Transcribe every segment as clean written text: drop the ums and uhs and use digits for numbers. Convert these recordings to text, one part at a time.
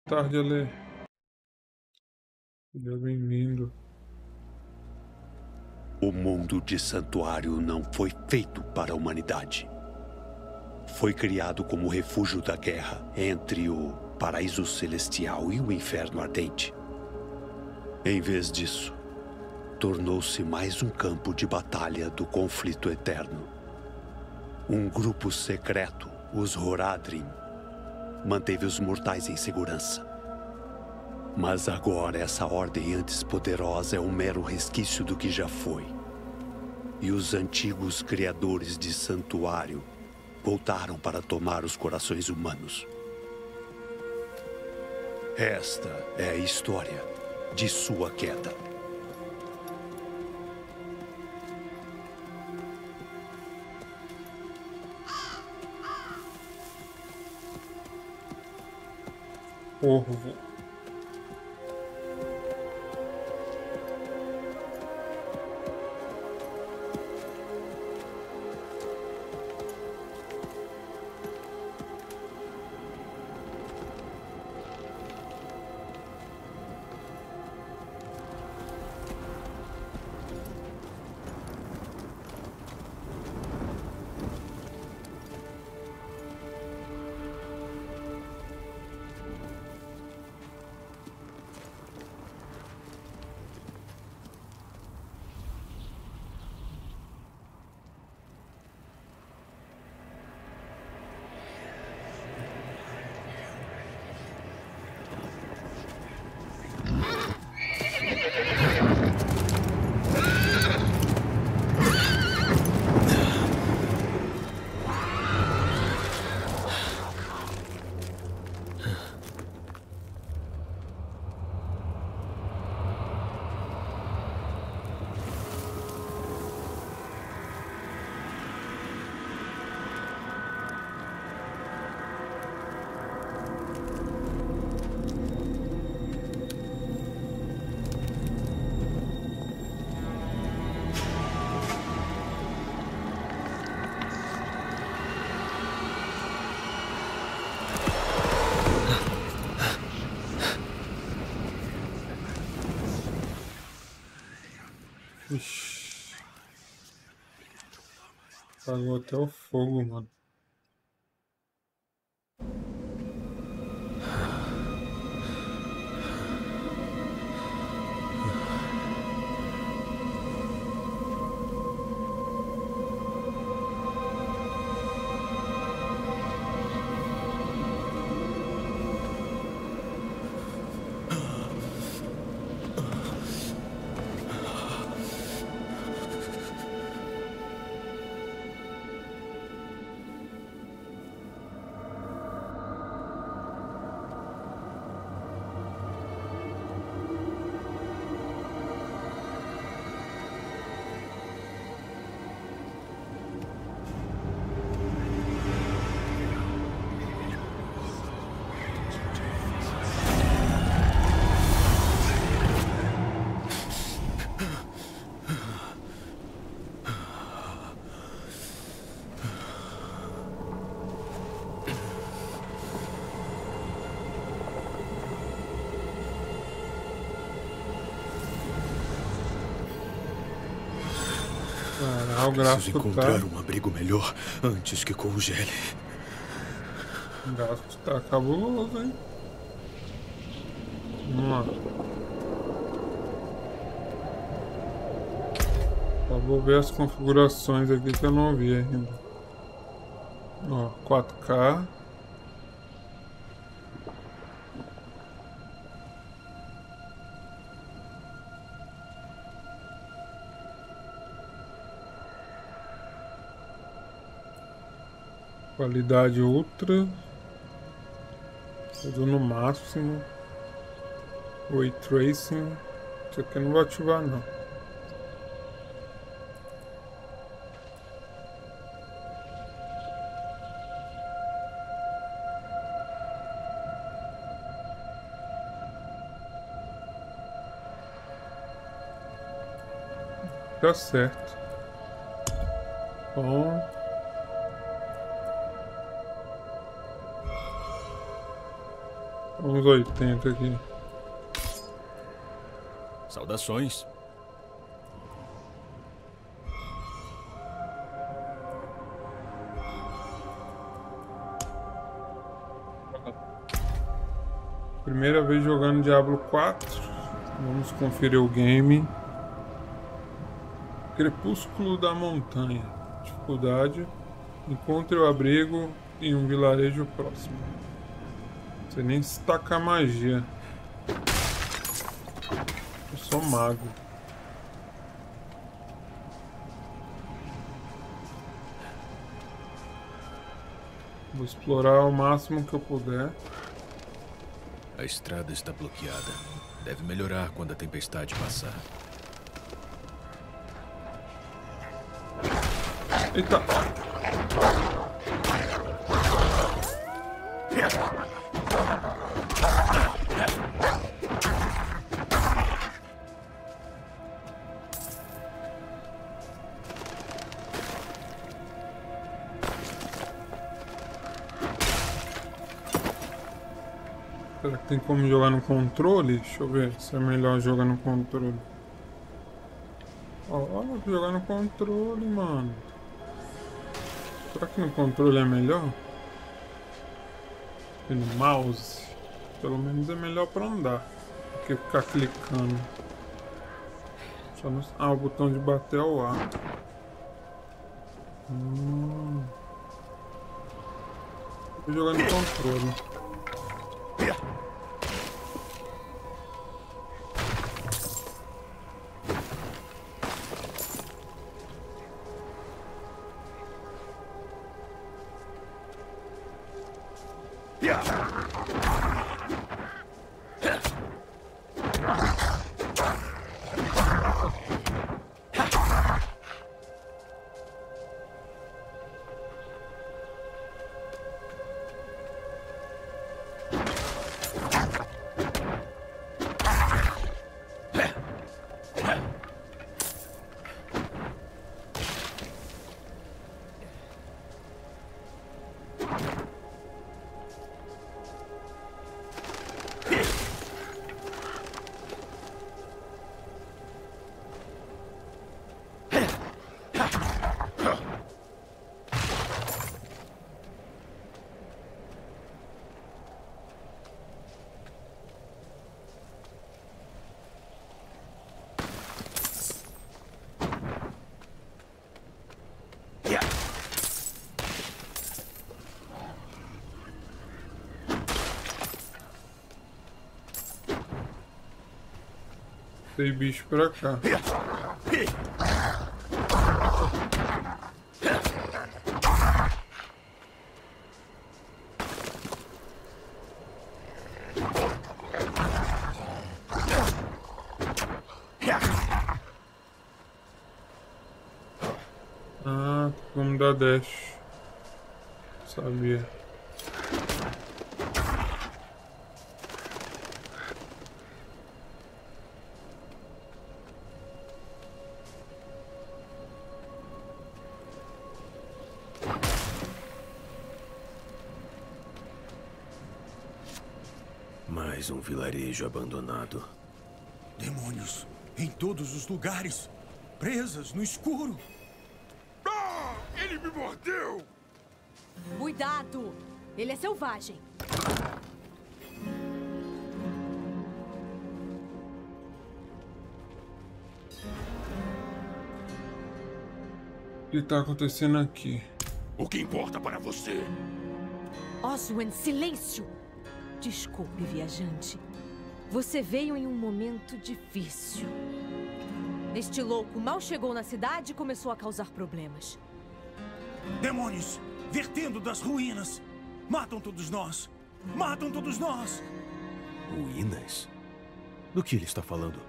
tarde, Ale. Seja bem-vindo. O mundo de Santuário não foi feito para a humanidade. Foi criado como refúgio da guerra entre o paraíso celestial e o inferno ardente. Em vez disso, tornou-se mais um campo de batalha do conflito eterno. Um grupo secreto, os Horadrim, manteve os mortais em segurança. Mas agora essa ordem antes poderosa é um mero resquício do que já foi. E os antigos criadores de Santuário voltaram para tomar os corações humanos. Esta é a história de sua queda. Corvo. Ixi. Apagou até o fogo, mano. Ah, o Preciso gráfico encontrar tá... um abrigo melhor antes que congele. O gráfico tá cabuloso, hein? Vamos lá. Só vou ver as configurações aqui que eu não vi ainda. Ó, 4K. Qualidade ultra. Tudo no máximo. Ray Tracing. Isso aqui eu não vou ativar não. Tá certo. Bom. uns 80 aqui. Saudações. Primeira vez jogando Diablo 4. Vamos conferir o game. Crepúsculo da Montanha. Dificuldade. Encontre o abrigo em um vilarejo próximo. Você nem se tacar magia. Eu sou mago. Vou explorar o máximo que eu puder. A estrada está bloqueada. Deve melhorar quando a tempestade passar. Eita! Será que tem como jogar no controle? Deixa eu ver se é melhor jogar no controle. Olha, jogar no controle, mano. Será que no controle é melhor? E no mouse? Pelo menos é melhor pra andar do que ficar clicando. Só no... Ah, o botão de bater é o A. Vou jogar no controle. Tem bicho pra cá. Ah, vamos dar dash. Sabia. Mais um vilarejo abandonado. Demônios em todos os lugares. Presas no escuro. Ah! Ele me mordeu! Cuidado! Ele é selvagem. O que tá acontecendo aqui? O que importa para você? Oswen, silêncio! Desculpe, viajante. Você veio em um momento difícil. Este louco mal chegou na cidade e começou a causar problemas. Demônios vertendo das ruínas. Matam todos nós. Matam todos nós. Ruínas? Do que ele está falando?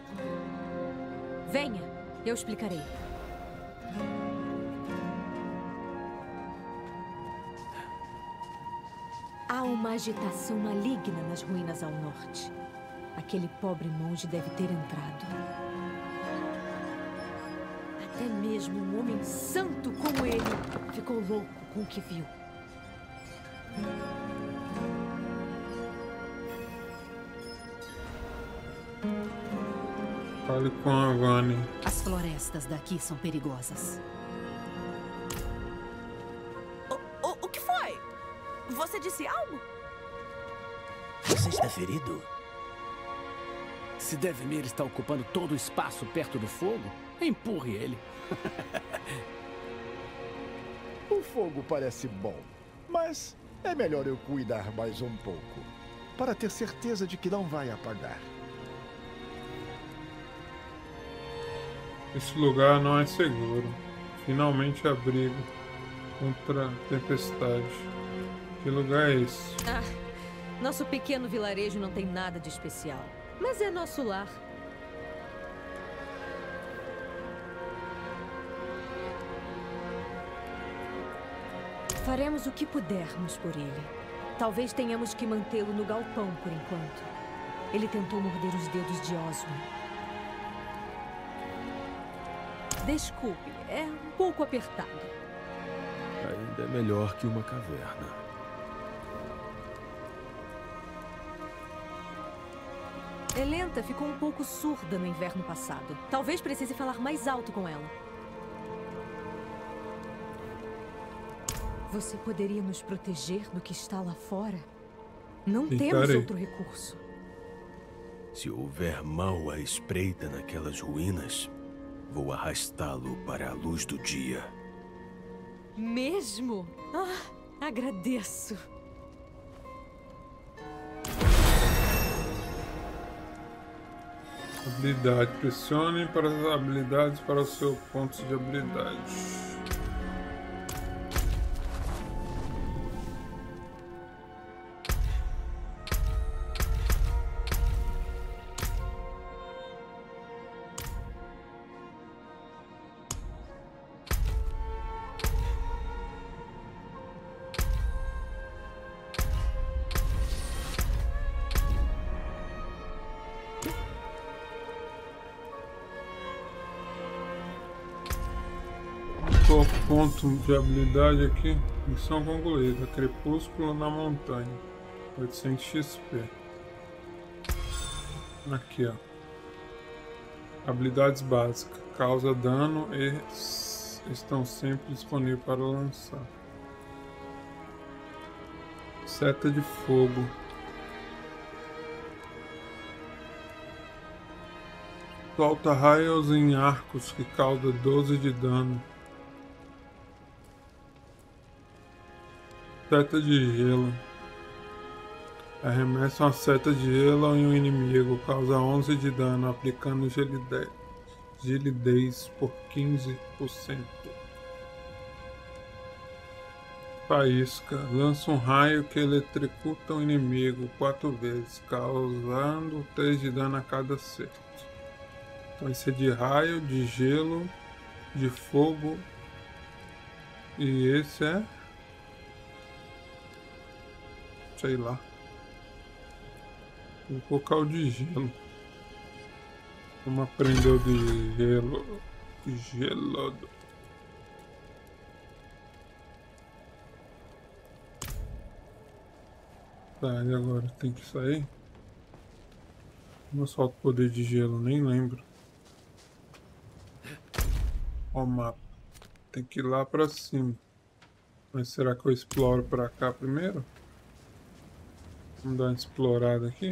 Venha, eu explicarei. Há uma agitação maligna nas ruínas ao norte. Aquele pobre monge deve ter entrado. Até mesmo um homem santo como ele ficou louco com o que viu. Fale com a Vani. As florestas daqui são perigosas. O que foi? Você disse algo? Você está ferido? Se Devemir está ocupando todo o espaço perto do fogo, empurre ele. O fogo parece bom, mas é melhor eu cuidar mais um pouco, para ter certeza de que não vai apagar. Esse lugar não é seguro. Finalmente abrigo contra a tempestade. Que lugar é esse? Nosso pequeno vilarejo não tem nada de especial, mas é nosso lar. Faremos o que pudermos por ele. Talvez tenhamos que mantê-lo no galpão por enquanto. Ele tentou morder os dedos de Oswin. Desculpe, é um pouco apertado. Ainda é melhor que uma caverna. Elenta ficou um pouco surda no inverno passado. Talvez precise falar mais alto com ela. Você poderia nos proteger do que está lá fora? Não temos outro recurso. Se houver mal à espreita naquelas ruínas, vou arrastá-lo para a luz do dia. Mesmo? Agradeço. Habilidade. Pressione para as habilidades para os seus pontos de habilidade. Ponto de habilidade aqui. Missão concluída. Crepúsculo na montanha. 800 XP. Aqui, ó. Habilidades básicas. Causa dano e estão sempre disponíveis para lançar. Seta de fogo. Solta raios em arcos que causa 12 de dano. Seta de gelo. Arremessa uma seta de gelo em um inimigo. Causa 11 de dano, aplicando gelidez por 15%. Faísca. Lança um raio que eletrocuta o inimigo 4 vezes, causando 3 de dano a cada acerto. Então esse é de raio, de gelo, de fogo. E esse é... sei lá. Vou colocar o de gelo. Vamos aprender o de gelo. Gelado. Tá, e agora? Tem que sair? Como eu solto o poder de gelo? Nem lembro. Ó o mapa. Tem que ir lá pra cima. Mas será que eu exploro pra cá primeiro? Vamos dar uma explorada aqui.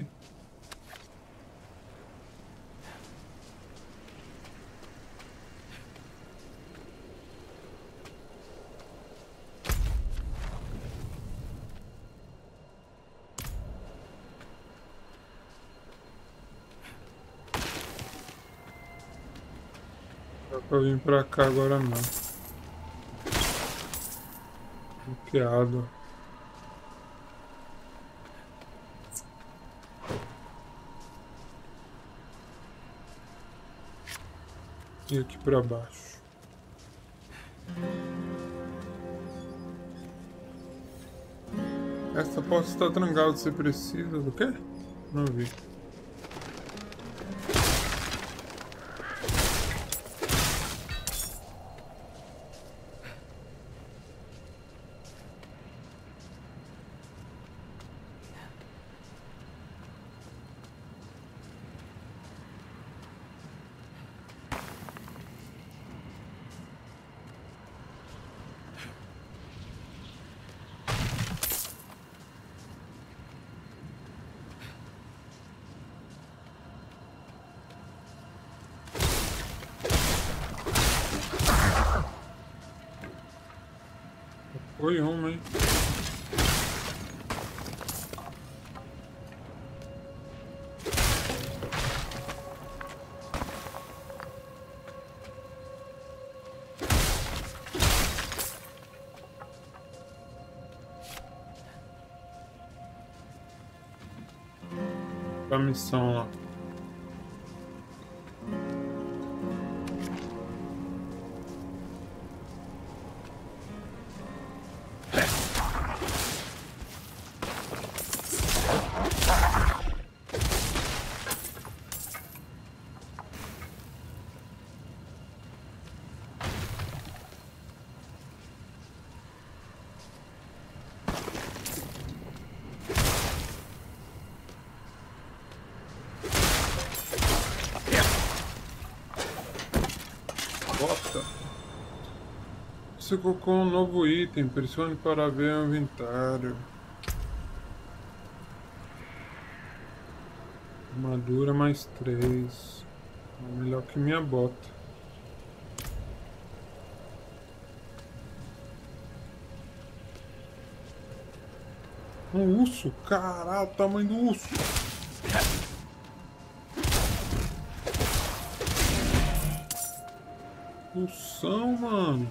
Não dá pra vir pra cá agora não. Bloqueado. E aqui pra baixo. Essa porta está trancada. Você precisa do quê? Não vi. Foi uma, hein? A missão lá. Você colocou um novo item, pressione para ver o inventário. Armadura mais 3. Melhor que minha bota. Um urso? Caralho, o tamanho do urso. Ursão, mano.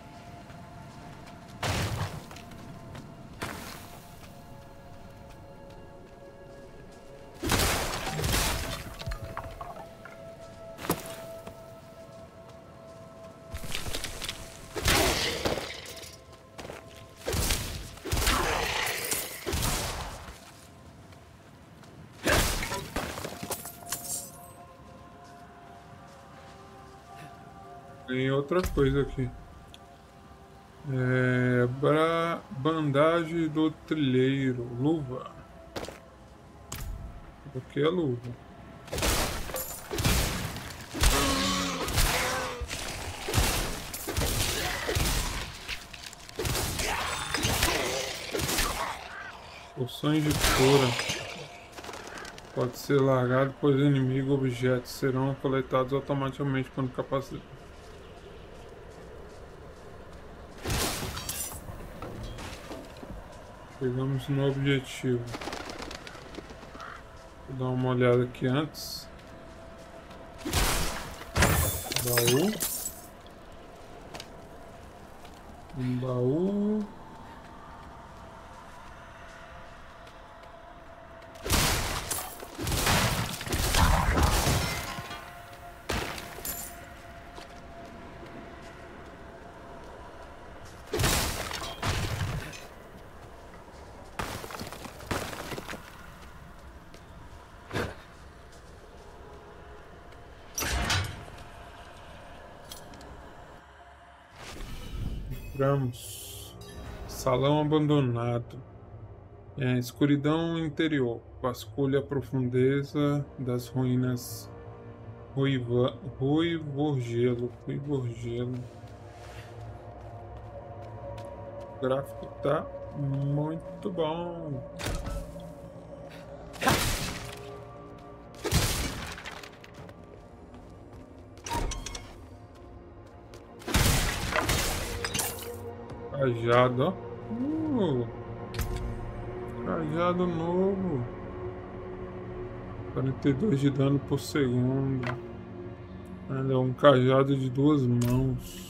Tem outra coisa aqui. Bandagem do trilheiro. Luva. Aqui é luva. Poções de cura. Pode ser largado, pois inimigos ou objetos serão coletados automaticamente quando capacitados. Chegamos no objetivo. Vou dar uma olhada aqui antes. Baú. Um baú. Salão abandonado. Escuridão interior. Vasculha a profundeza das ruínas. Ruivorgelo. O gráfico tá muito bom. Cajado, ó. Cajado novo. 42 de dano por segundo. É um cajado de 2 mãos.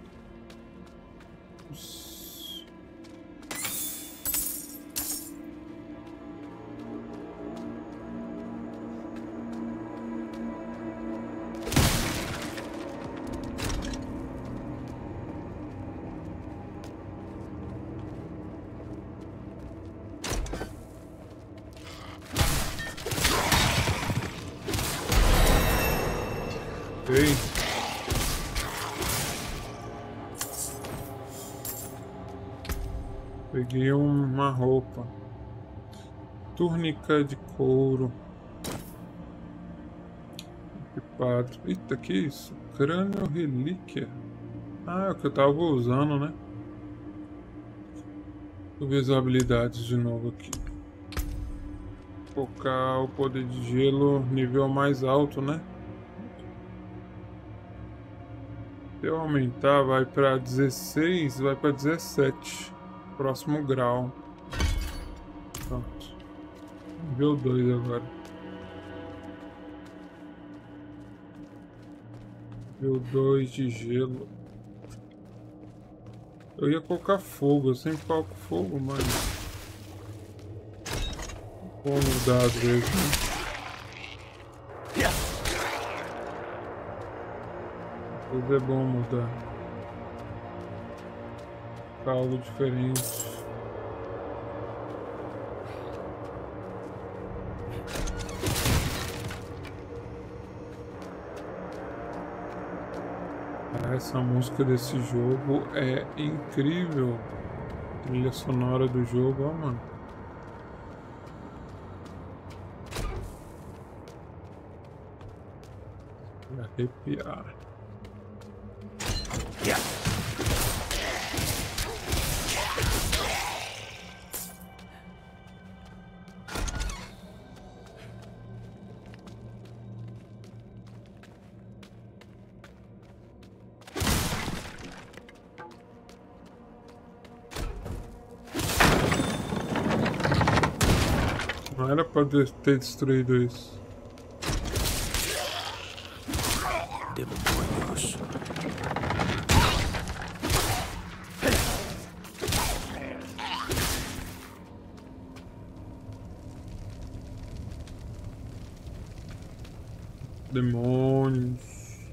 Peguei uma roupa. Túnica de couro. Equipado. Eita, que isso? Crânio relíquia. Ah, é o que eu tava usando, né? Deixa eu ver as habilidades de novo aqui. Focar o poder de gelo nível mais alto, né? Se eu aumentar, vai para 16, vai para 17. Próximo grau. Pronto. Nível 2 agora. Nível 2 de gelo. Eu ia colocar fogo, eu sempre coloco fogo, mas... Vou mudar às vezes, né? Às vezes é bom mudar. Ficar algo diferente. Essa música desse jogo é incrível. A trilha sonora do jogo, ó, mano. Vai arrepiar. Não era pra ter destruído isso. Demônios. Demônios.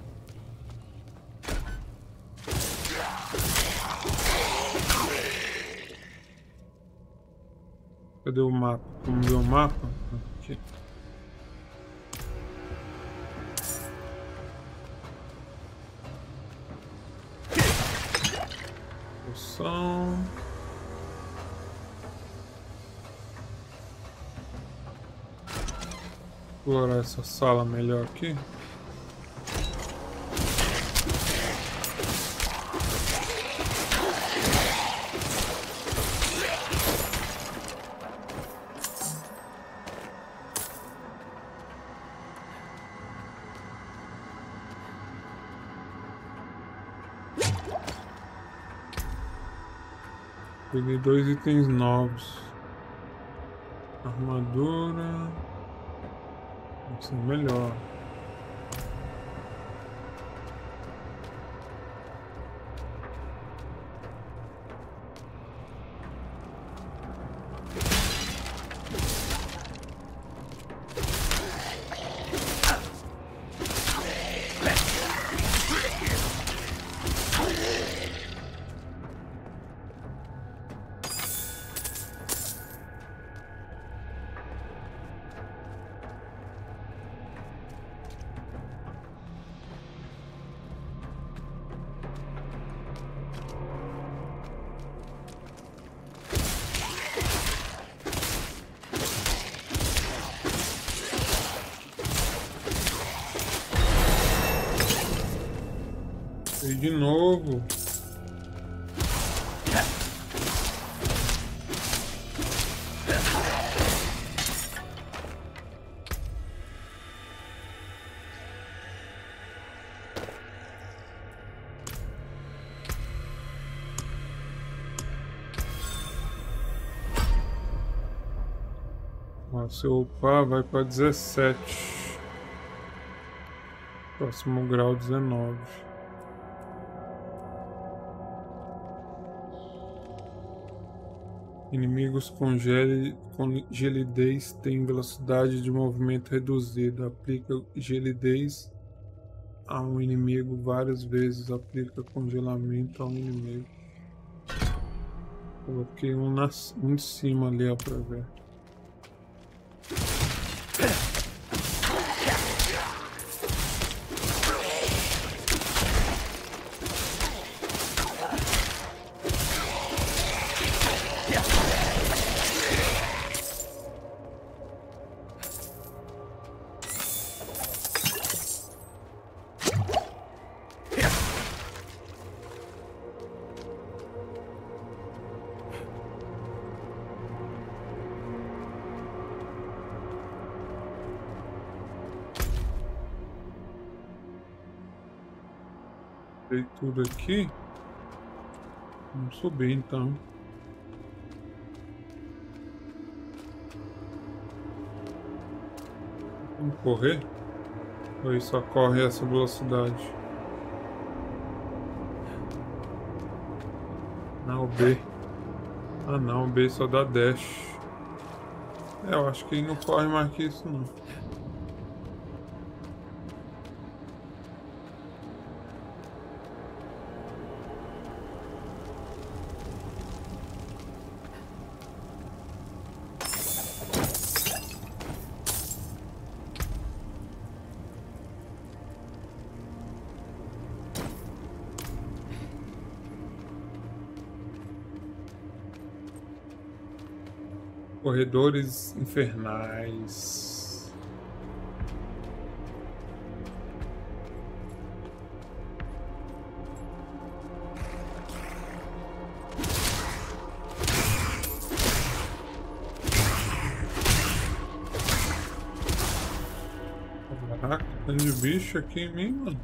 Cadê o mapa? Vamos ver o mapa? Aqui. Poção. Vou explorar essa sala melhor aqui. Peguei 2 itens novos. Armadura. Tem que ser melhor. E de novo. Se eu upar, vai para 17. Próximo grau 19. Inimigos com gelidez têm velocidade de movimento reduzida. Aplica gelidez a um inimigo várias vezes. Aplica congelamento a um inimigo. Coloquei um em cima ali, ó, pra ver. Tudo aqui. Vamos subir então. Vamos correr? Ou ele só corre a essa velocidade? Não, o B. Ah não, o B só dá dash. Eu acho que ele não corre mais que isso não. Corredores infernais. Caraca, tem de bicho aqui em mim, mano.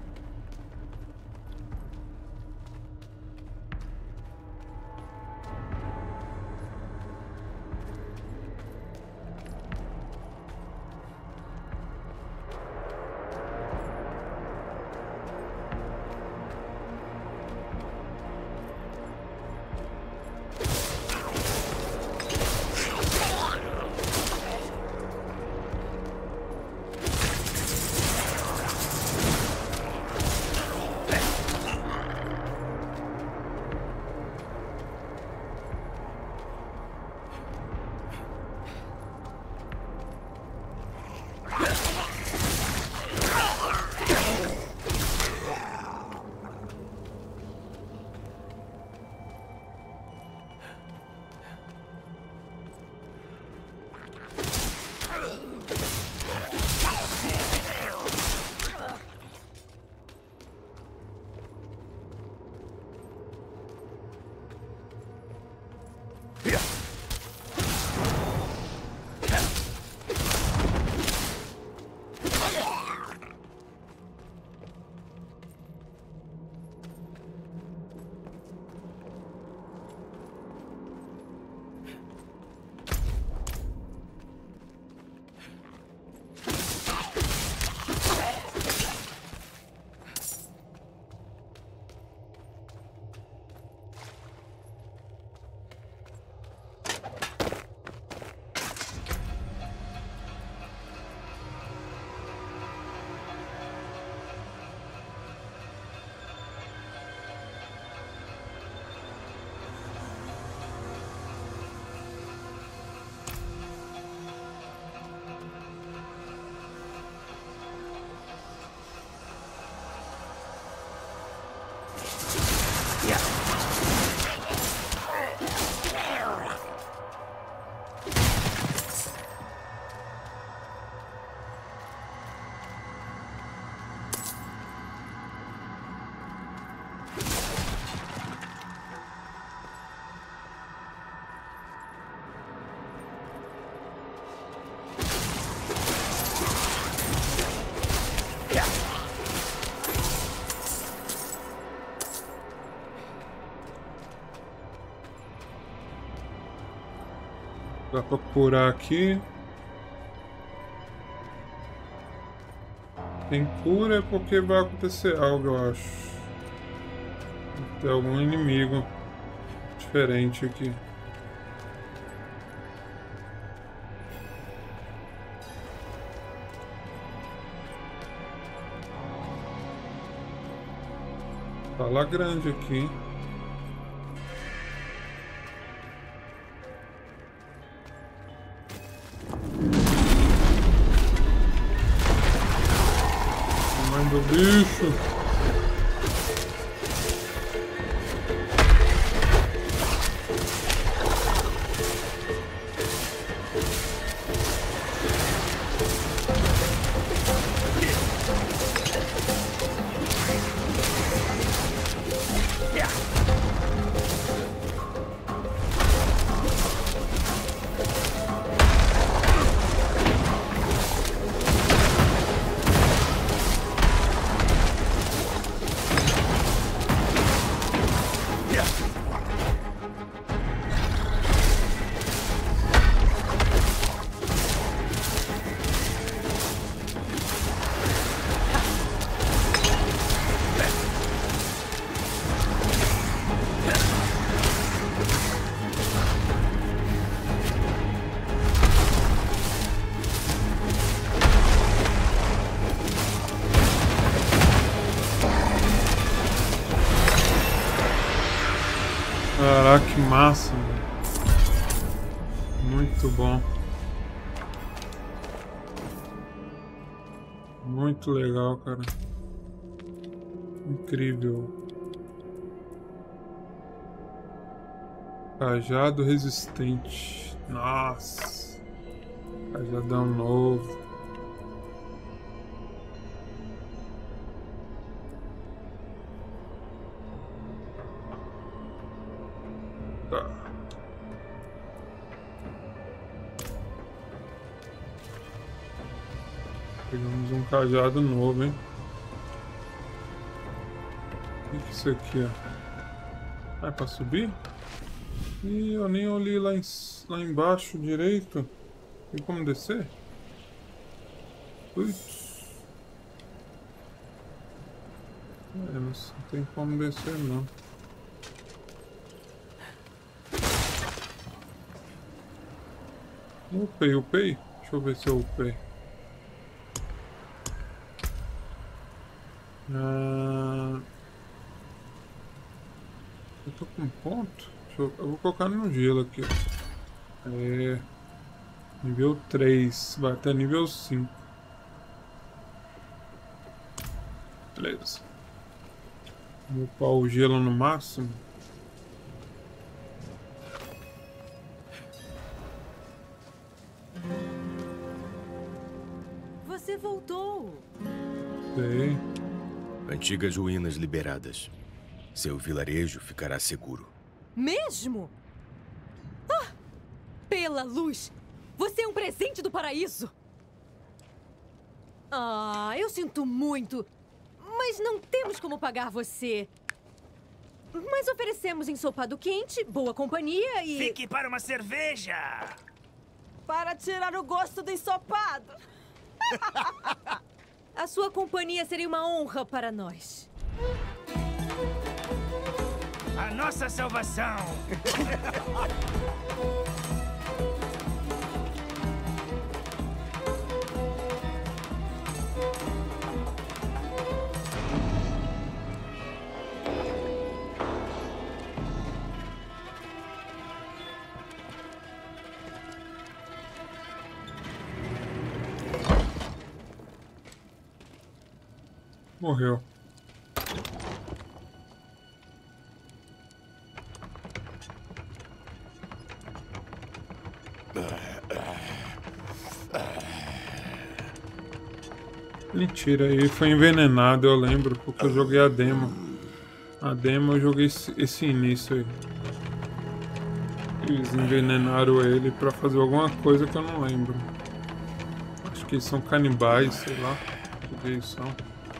Dá pra curar aqui. Tem cura é porque vai acontecer algo, eu acho. Tem algum inimigo diferente aqui. Sala grande aqui. Do bicho. que massa, mano. Muito bom. Muito legal, cara. Incrível. Cajado resistente. Nossa. Cajadão novo. Tá. Pegamos um cajado novo, hein? O que é isso aqui, ó? Ah, é pra subir? Ih, eu nem olhei lá embaixo direito. Tem como descer? Putz. Não tem como descer, não. Upei. Deixa eu ver se eu upei. Eu tô com ponto. Eu vou colocar no gelo aqui. Nível 3. Vai até nível 5. Beleza. Vou upar o gelo no máximo. Você voltou. Sei. Antigas ruínas liberadas. Seu vilarejo ficará seguro. Mesmo? Ah! Pela luz! Você é um presente do paraíso! Ah, eu sinto muito. Mas não temos como pagar você. Mas oferecemos ensopado quente, boa companhia e... Fique para uma cerveja! Para tirar o gosto do ensopado. A sua companhia seria uma honra para nós. A nossa salvação! Morreu. Mentira, ele foi envenenado, eu lembro, porque eu joguei a demo. A demo eu joguei esse início aí. Eles envenenaram ele pra fazer alguma coisa que eu não lembro. Acho que eles são canibais, sei lá. O que eles são.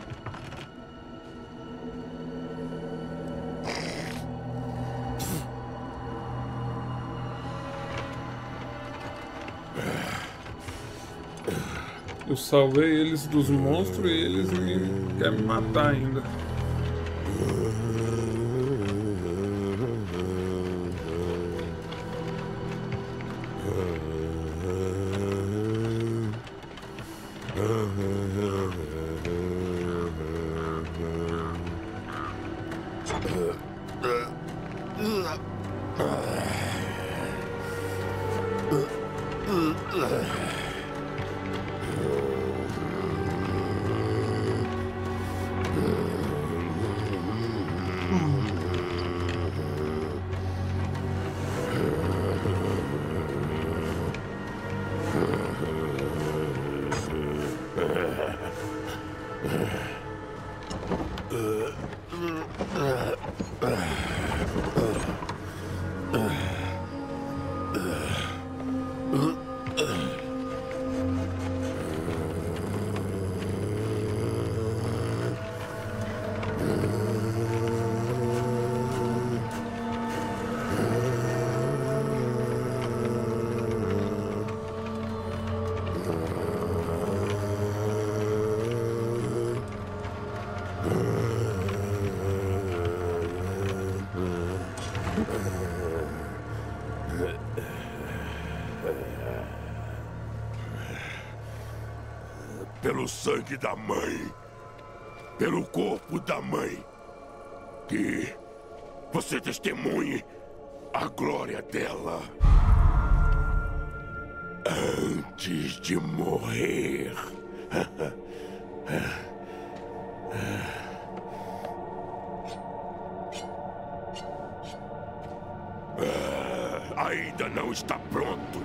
Eu salvei eles dos monstros e eles querem me matar ainda. Pelo sangue da mãe, pelo corpo da mãe, que você testemunhe a glória dela antes de morrer. Ainda não está pronto.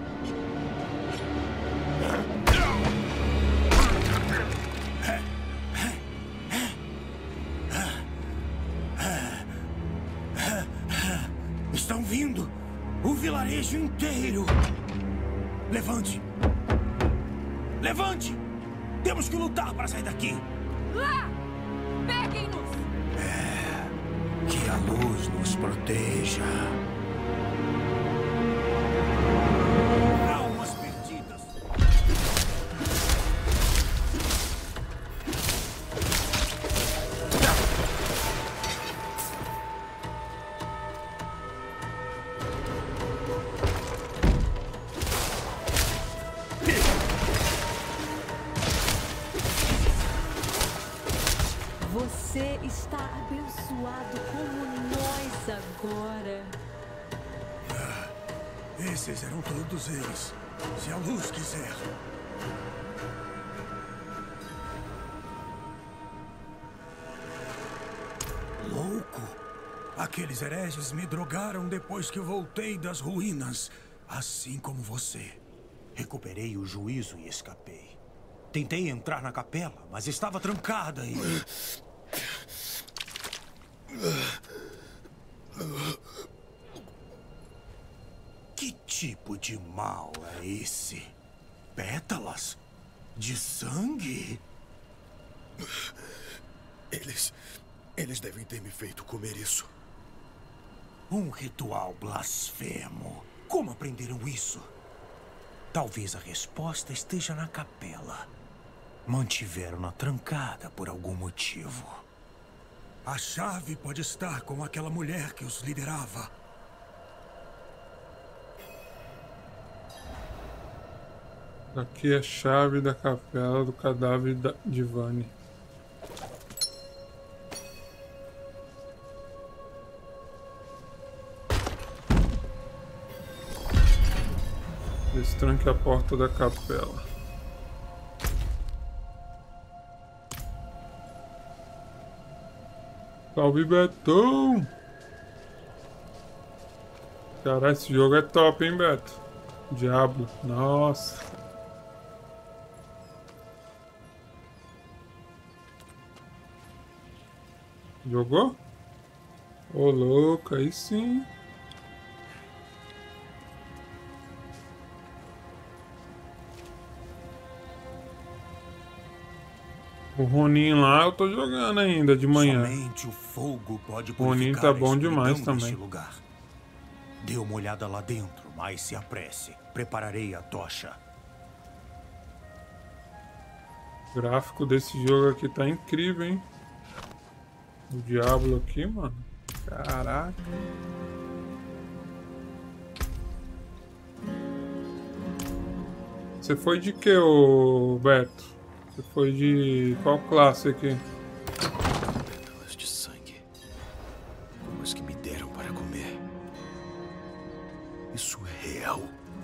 Estão vindo! O vilarejo inteiro! Levante! Levante! Temos que lutar para sair daqui! Lá! Peguem-nos! Que a luz nos proteja! Almas perdidas! Você está abençoado como nós agora. Esses eram todos eles, se a luz quiser. Louco! Aqueles hereges me drogaram depois que voltei das ruínas, assim como você. Recuperei o juízo e escapei. Tentei entrar na capela, mas estava trancada e... Que tipo de mal é esse? Pétalas? De sangue? Eles devem ter me feito comer isso. Um ritual blasfemo. Como aprenderam isso? Talvez a resposta esteja na capela. Mantiveram-na trancada por algum motivo. A chave pode estar com aquela mulher que os liderava. Aqui é a chave da capela do cadáver de Vani. Destranque a porta da capela. Salve, Betão! Caralho, esse jogo é top, hein, Beto? Diablo, nossa. Jogou? Ô, louco, aí sim. O Ronin lá eu tô jogando ainda de manhã. Somente o fogo pode O Ronin tá bom demais também. Lugar. Dê uma olhada lá dentro, mas se apresse. Prepararei a tocha. O gráfico desse jogo aqui tá incrível, hein? O Diablo aqui, mano. Caraca. Você foi de que, ô Beto? Você foi de qual classe aqui? Pétalas de sangue. Como as que me deram para comer. Isso é real?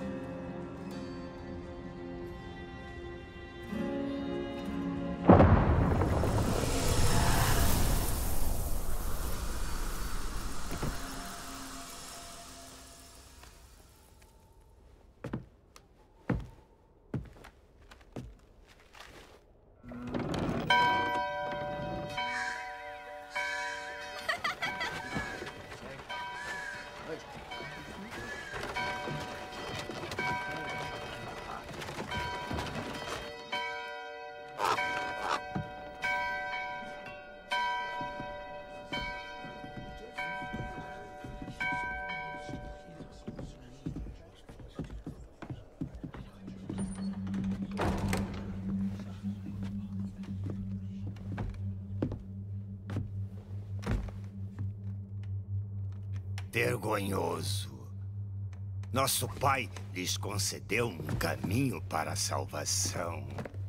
Vergonhoso. Nosso pai lhes concedeu um caminho para a salvação.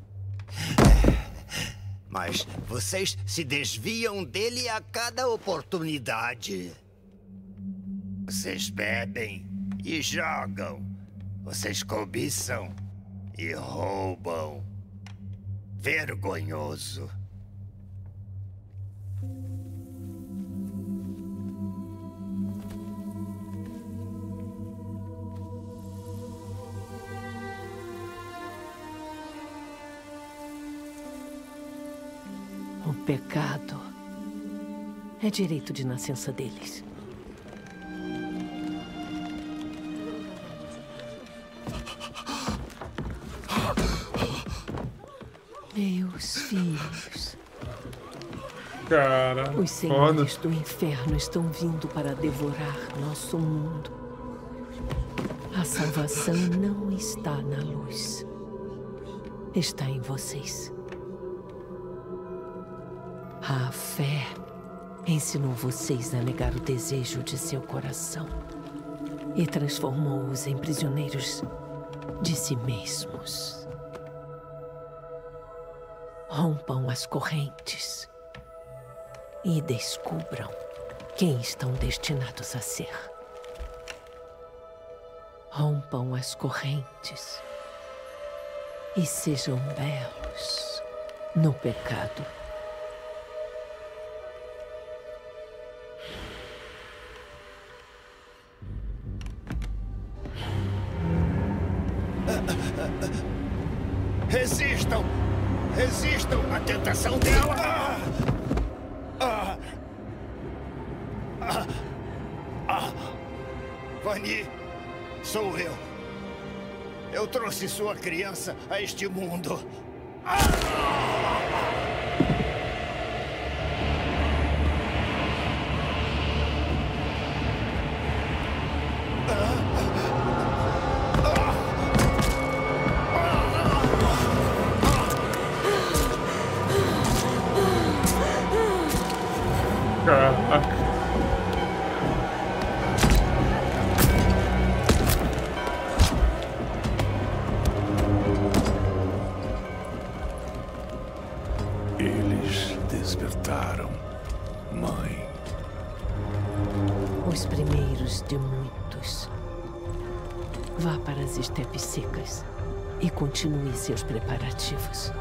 Mas vocês se desviam dele a cada oportunidade. Vocês bebem e jogam. Vocês cobiçam e roubam. Vergonhoso. O pecado é direito de nascença deles. Meus filhos. Cara, os senhores do inferno estão vindo para devorar nosso mundo. A salvação não está na luz. Está em vocês. A fé ensinou vocês a negar o desejo de seu coração e transformou-os em prisioneiros de si mesmos. Rompam as correntes e descubram quem estão destinados a ser. Rompam as correntes e sejam belos no pecado. Resistam! Resistam à tentação dela! Vani, sou eu. Eu trouxe sua criança a este mundo. Eles despertaram, mãe. Os primeiros de muitos. Vá para as estepes secas e continue seus preparativos.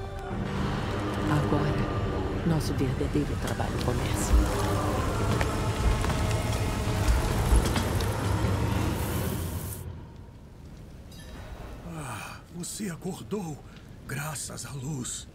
Agora, nosso verdadeiro trabalho começa. Você acordou, graças à luz.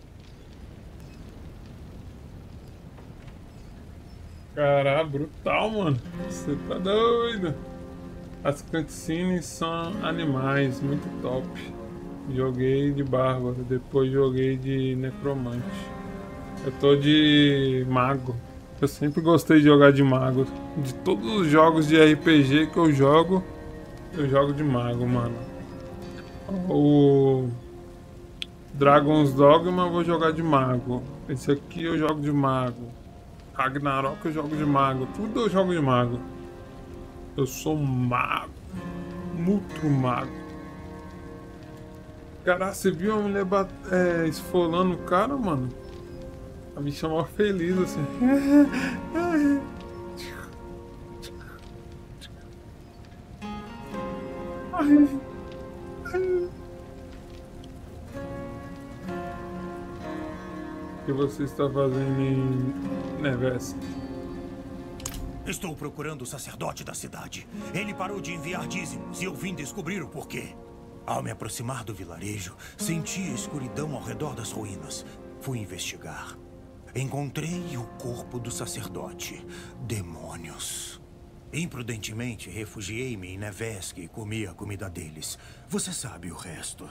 Caralho, brutal, mano. Você tá doido. As cutscenes são animais, muito top. Joguei de bárbaro, depois joguei de necromante. Eu tô de mago. Eu sempre gostei de jogar de mago. De todos os jogos de RPG que eu jogo de mago, mano. O Dragon's Dogma eu vou jogar de mago. Esse aqui eu jogo de mago. Ragnarok eu jogo de mago. Tudo eu jogo de mago. Eu sou mago. Muito mago. Cara, você viu a mulher esfolando o cara, mano? A bicha mó feliz assim. O que você está fazendo em Neves? Estou procurando o sacerdote da cidade. Ele parou de enviar dízimos e eu vim descobrir o porquê. Ao me aproximar do vilarejo, senti a escuridão ao redor das ruínas. Fui investigar. Encontrei o corpo do sacerdote. Demônios. Imprudentemente, refugiei-me em Nevesk e comi a comida deles. Você sabe o resto.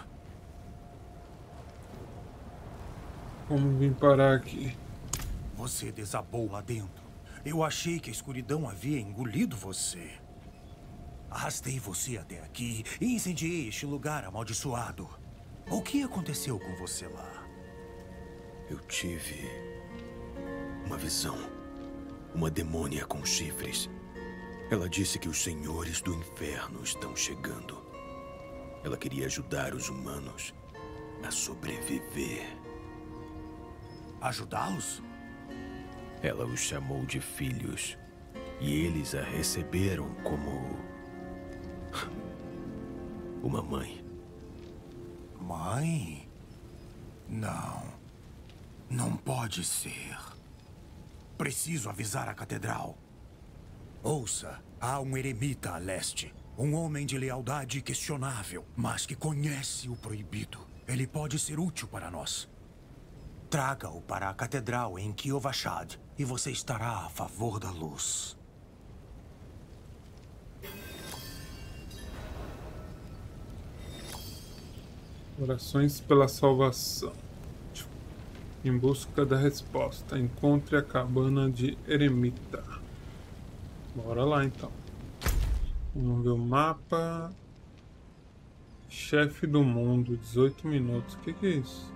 Como vim parar aqui? Você desabou lá dentro. Eu achei que a escuridão havia engolido você. Arrastei você até aqui e incendiei este lugar amaldiçoado. O que aconteceu com você lá? Eu tive uma visão. Uma demônia com chifres. Ela disse que os senhores do inferno estão chegando. Ela queria ajudar os humanos a sobreviver. Ajudá-los? Ela os chamou de filhos. E eles a receberam como uma mãe. Mãe? Não. Não pode ser. Preciso avisar a catedral. Ouça, há um eremita a leste. Um homem de lealdade questionável, mas que conhece o proibido. Ele pode ser útil para nós. Traga-o para a catedral em Kyovashad e você estará a favor da luz. Orações pela salvação. Em busca da resposta. Encontre a cabana de eremita. Bora lá então. Vamos ver o mapa. Chefe do mundo, 18 minutos. O que é isso?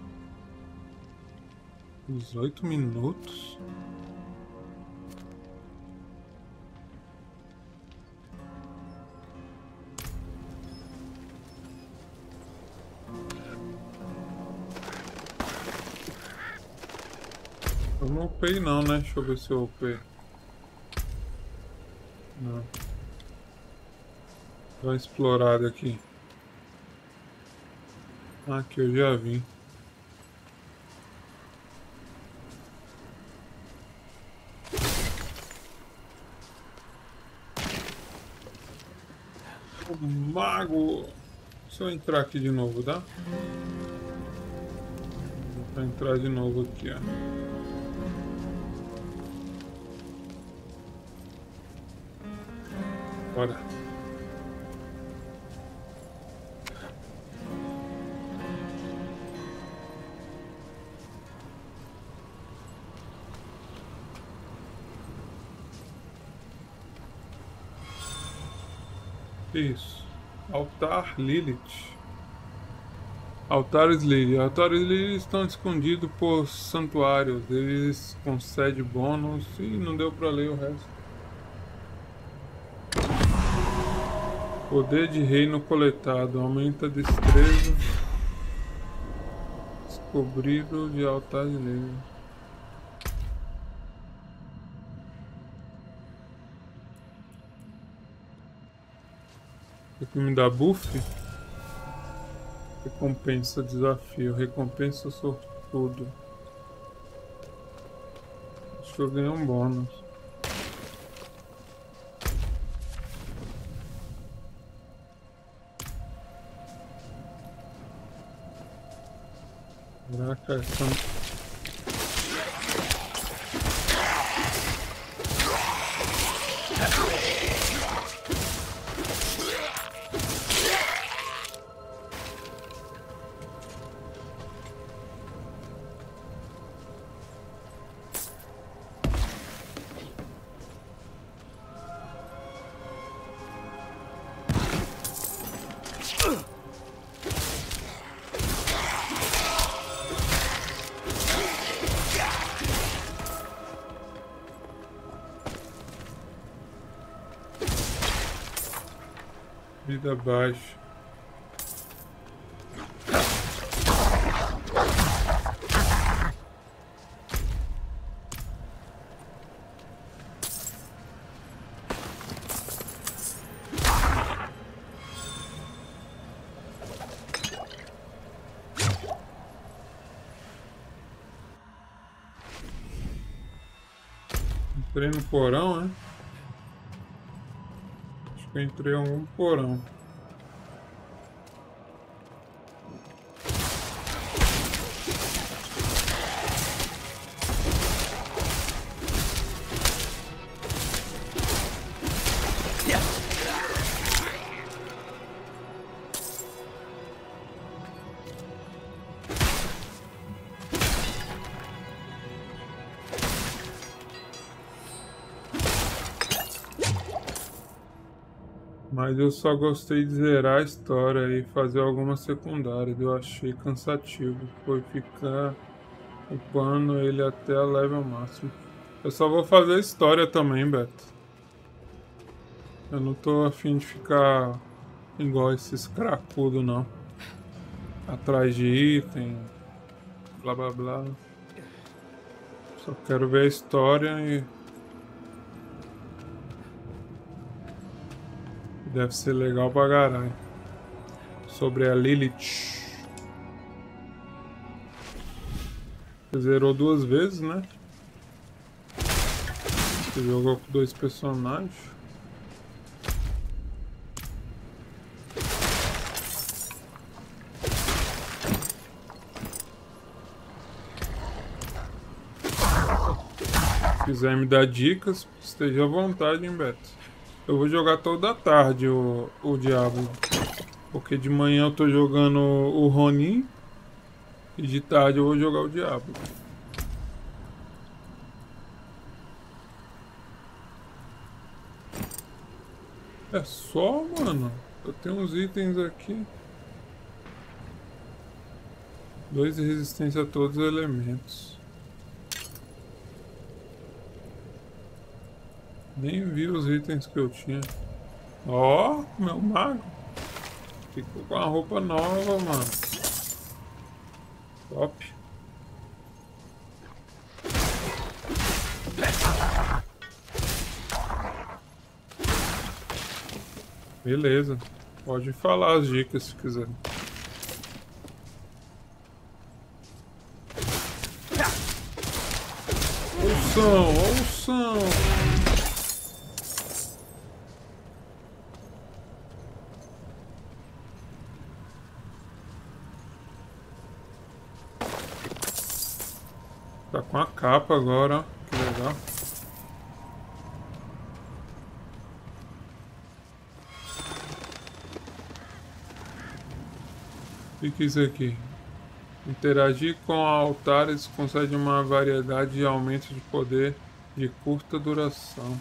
18 minutos? Eu não upei não, né? Deixa eu ver se eu upei. Não. Dá uma explorada aqui. Aqui eu já vim. O mago. Deixa eu entrar aqui de novo, tá? Vou entrar de novo aqui, ó. Bora. Isso. Altar Lilith. Altares Lilith. Altares Lilith estão escondidos por santuários. Eles concedem bônus e não deu pra ler o resto. Poder de reino coletado. Aumenta a destreza. Descobrido de Altares Lilith. Aqui me dá buff. Recompensa desafio. Recompensa sortudo. Acho que eu ganhei um bônus. Caraca, essa... Vida baixa. Entrei no porão, né? Acho que eu entrei em algum porão. Mas eu só gostei de zerar a história e fazer algumas secundárias. Eu achei cansativo. Foi ficar upando ele até a level máximo. Eu só vou fazer a história também, Beto. Eu não tô afim de ficar igual esses cracudos, não. Atrás de item, blá blá blá. Só quero ver a história e Deve ser legal pra caralho. Sobre a Lilith. Você zerou 2 vezes, né? Você jogou com 2 personagens. Se quiser me dar dicas, esteja à vontade, hein, Beto. Eu vou jogar toda a tarde o Diablo. Porque de manhã eu tô jogando o Ronin. E de tarde eu vou jogar o Diablo. É só, mano. Eu tenho uns itens aqui. 2 de resistência a todos os elementos. Nem vi os itens que eu tinha. Ó, meu mago. Ficou com a roupa nova, mano. Top. Beleza. Pode falar as dicas se quiser. Ouçam! Tá com a capa agora, ó. Que legal. O que é isso aqui? Interagir com altares concede uma variedade de aumentos de poder de curta duração.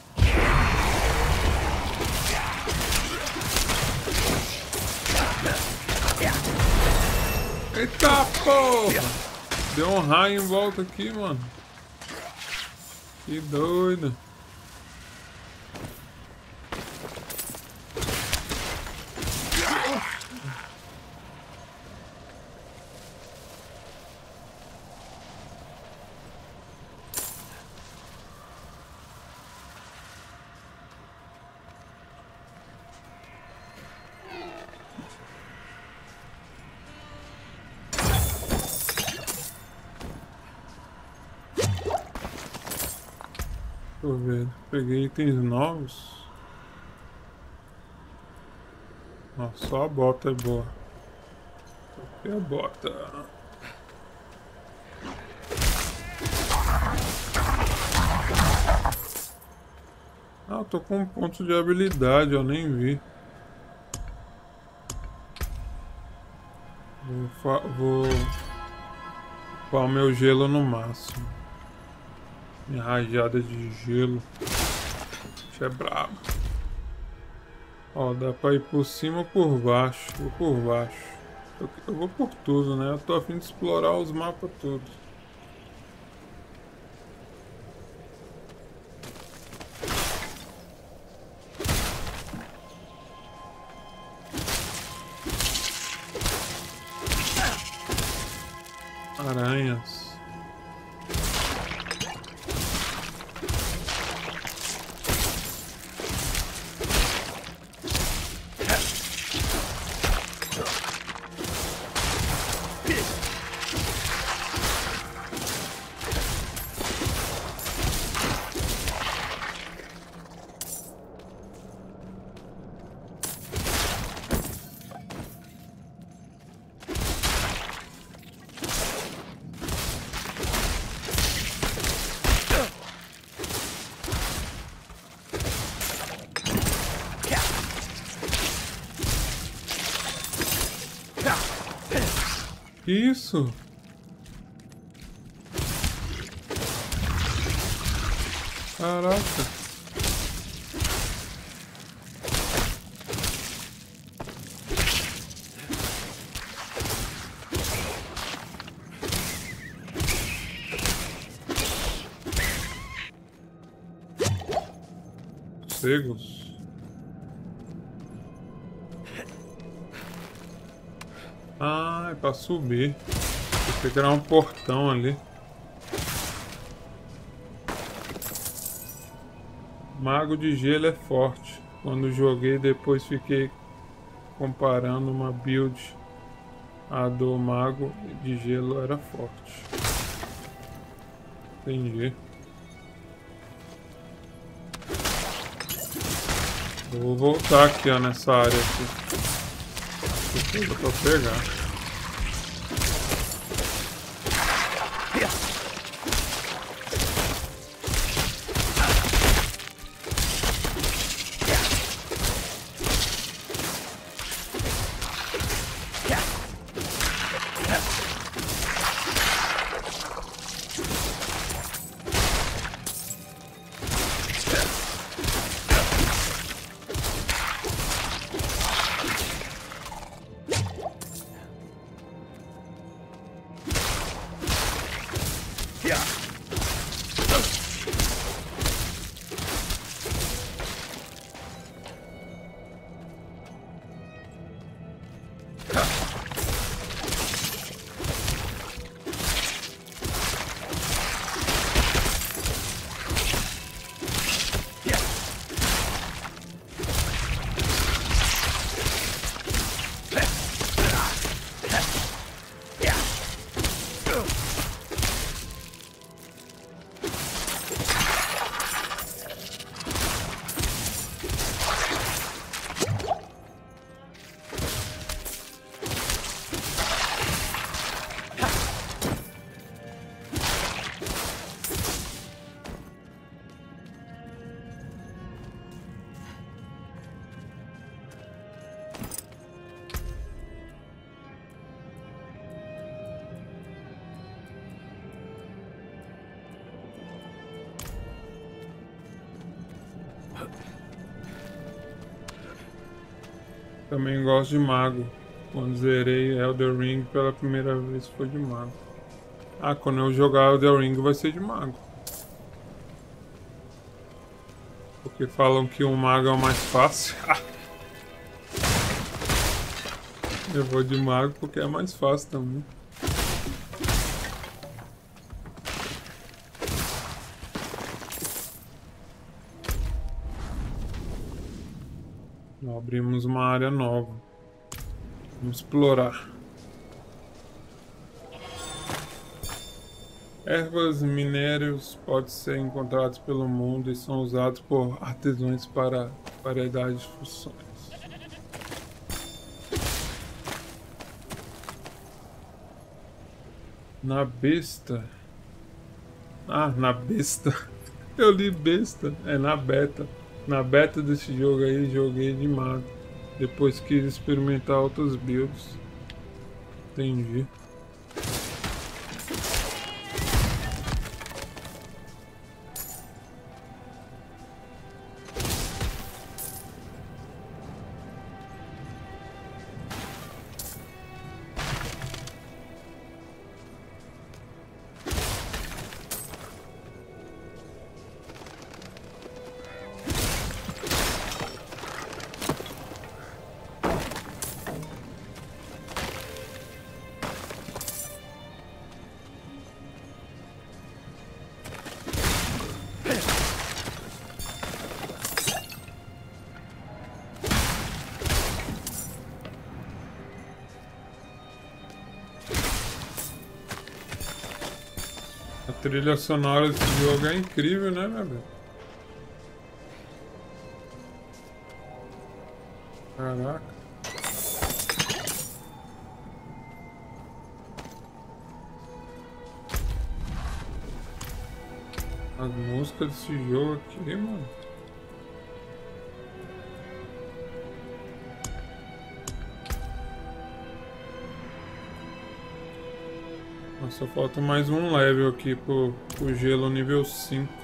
Eita porra! Deu um raio em volta aqui, mano. Que doido. Deixa eu ver, peguei itens novos. Ó, só a bota é boa. E a bota. Ah, eu tô com um ponto de habilidade, eu nem vi. Vou upar o meu gelo no máximo. Minha rajada de gelo. Isso é brabo. Ó, dá pra ir por cima ou por baixo. Vou por baixo. Eu vou por tudo, né? Eu tô a fim de explorar os mapas todos. Aranhas. Isso? Caraca. Cegos. Ah, é pra subir. Vou pegar um portão ali. Mago de gelo é forte. Quando joguei, depois fiquei comparando uma build. A do mago de gelo era forte. Entendi. Vou voltar aqui, ó, nessa área aqui. Tem coisa pra pegar. Também gosto de mago. Quando zerei Elden Ring pela primeira vez foi de mago. Ah, quando eu jogar Elden Ring vai ser de mago. Porque falam que o mago é o mais fácil. Eu vou de mago porque é mais fácil também. Abrimos uma área nova. Vamos explorar. Ervas e minérios podem ser encontrados pelo mundo e são usados por artesãos para variedade de funções. Na besta. Ah, na besta. Eu li besta. É na beta. Na beta desse jogo aí, joguei de mago. Depois quis experimentar outras builds. Entendi. A trilha sonora desse jogo é incrível, né, meu velho? Caraca. As músicas desse jogo aqui, mano. Só falta mais um level aqui pro gelo nível 5.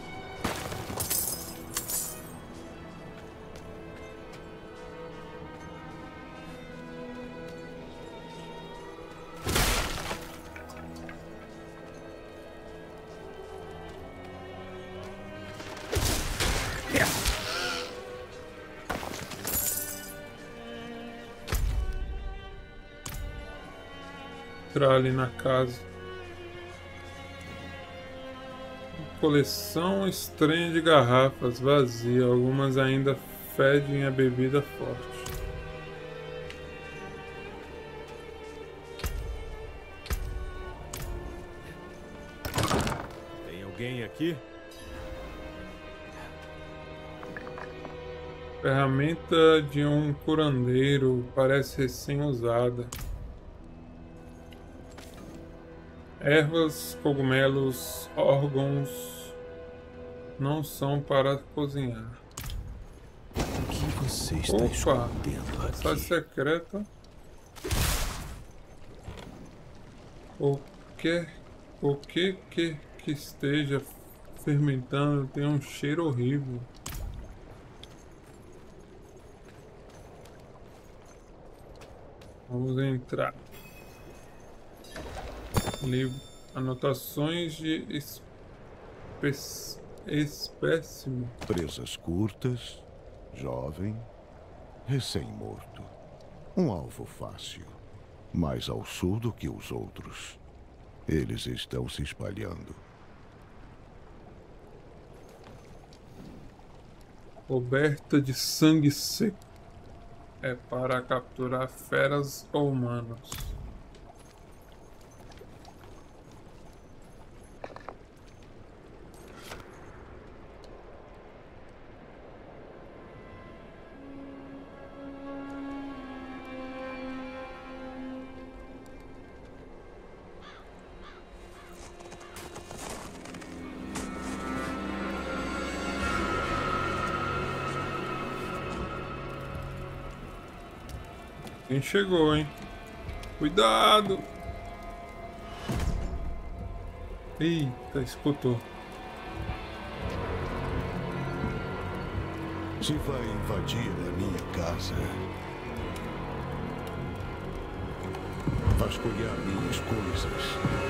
Entrar ali na casa. Coleção estranha de garrafas vazia, algumas ainda fedem a bebida forte. Tem alguém aqui? Ferramenta de um curandeiro parece recém-usada. Ervas, cogumelos, órgãos não são para cozinhar. O que você está escondendo aqui? Passagem secreta. O que esteja fermentando tem um cheiro horrível. Vamos entrar. Livro. Anotações de espécime. Presas curtas, jovem, recém-morto. Um alvo fácil, mais ao sul do que os outros. Eles estão se espalhando. Coberta de sangue seco. É para capturar feras ou humanos. Quem chegou, hein? Cuidado! Eita, escutou. Se vai invadir a minha casa, vasculhar minhas coisas,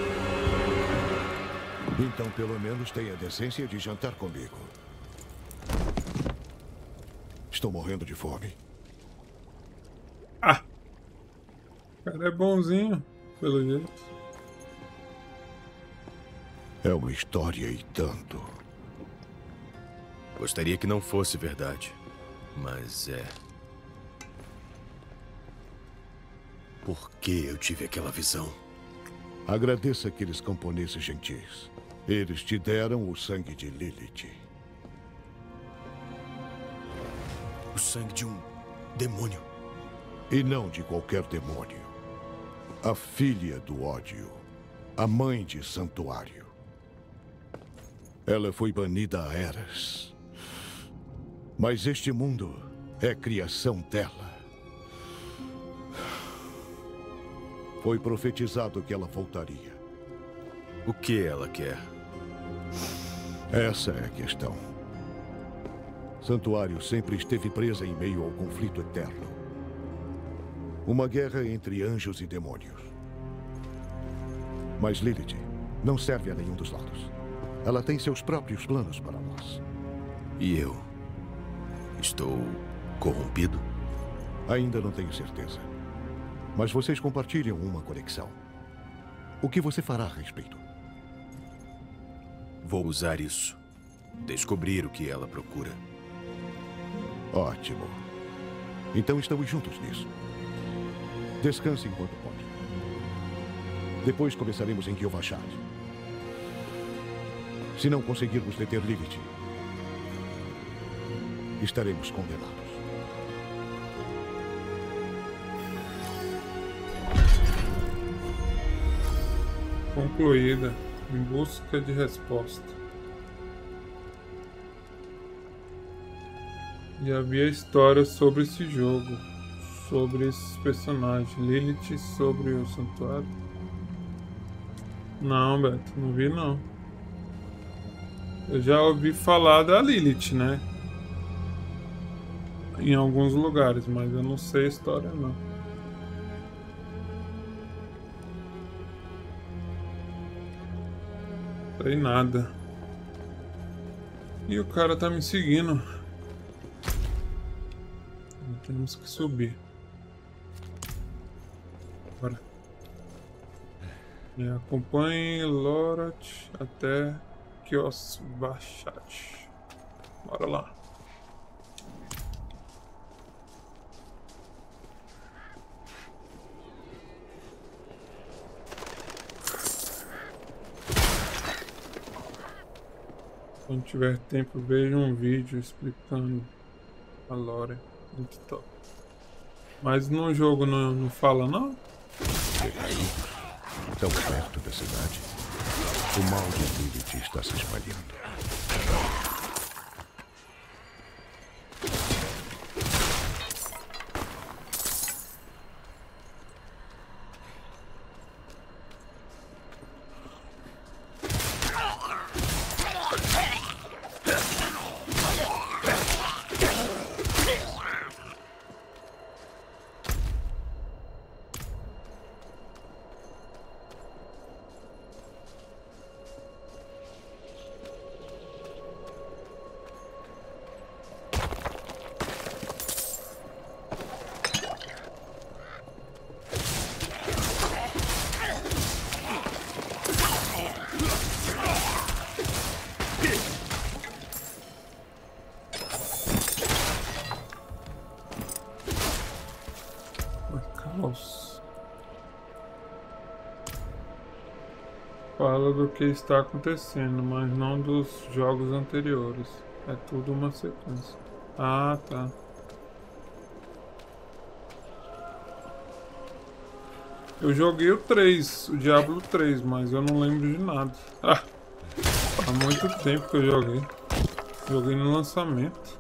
então pelo menos tenha a decência de jantar comigo. Estou morrendo de fome. Ah! O cara é bonzinho, pelo jeito. É uma história e tanto. Gostaria que não fosse verdade, mas é. Por que eu tive aquela visão? Agradeça aqueles camponeses gentis. Eles te deram o sangue de Lilith. O sangue de um demônio? E não de qualquer demônio. A filha do ódio. A mãe de Santuário. Ela foi banida a eras. Mas este mundo é criação dela. Foi profetizado que ela voltaria. O que ela quer? Essa é a questão. Santuário sempre esteve presa em meio ao conflito eterno. Uma guerra entre anjos e demônios. Mas Lilith não serve a nenhum dos lados. Ela tem seus próprios planos para nós. E eu? Estou corrompido? Ainda não tenho certeza. Mas vocês compartilham uma conexão. O que você fará a respeito? Vou usar isso. Descobrir o que ela procura. Ótimo. Então estamos juntos nisso. Descanse enquanto pode. Depois começaremos em Gil-Galad. Se não conseguirmos deter Lilith, estaremos condenados. Concluída. Em busca de resposta. E havia histórias sobre esse jogo. Sobre esses personagens. Lilith, sobre o santuário. Não, Beto, não vi não. Eu já ouvi falar da Lilith, né? Em alguns lugares, mas eu não sei a história não. Não sei nada. E o cara tá me seguindo. Temos que subir. Bora. Me acompanhe, Lorath, até Gil-Galad. Bora lá. Quando tiver tempo, veja um vídeo explicando a lore. Muito top. Mas no jogo não fala, não? Tão perto da cidade. O mal de Lilith está se espalhando. Fala do que está acontecendo, mas não dos jogos anteriores. É tudo uma sequência. Ah, tá. Eu joguei o 3, o Diablo 3, mas eu não lembro de nada. Ah, há muito tempo que eu joguei. Joguei no lançamento.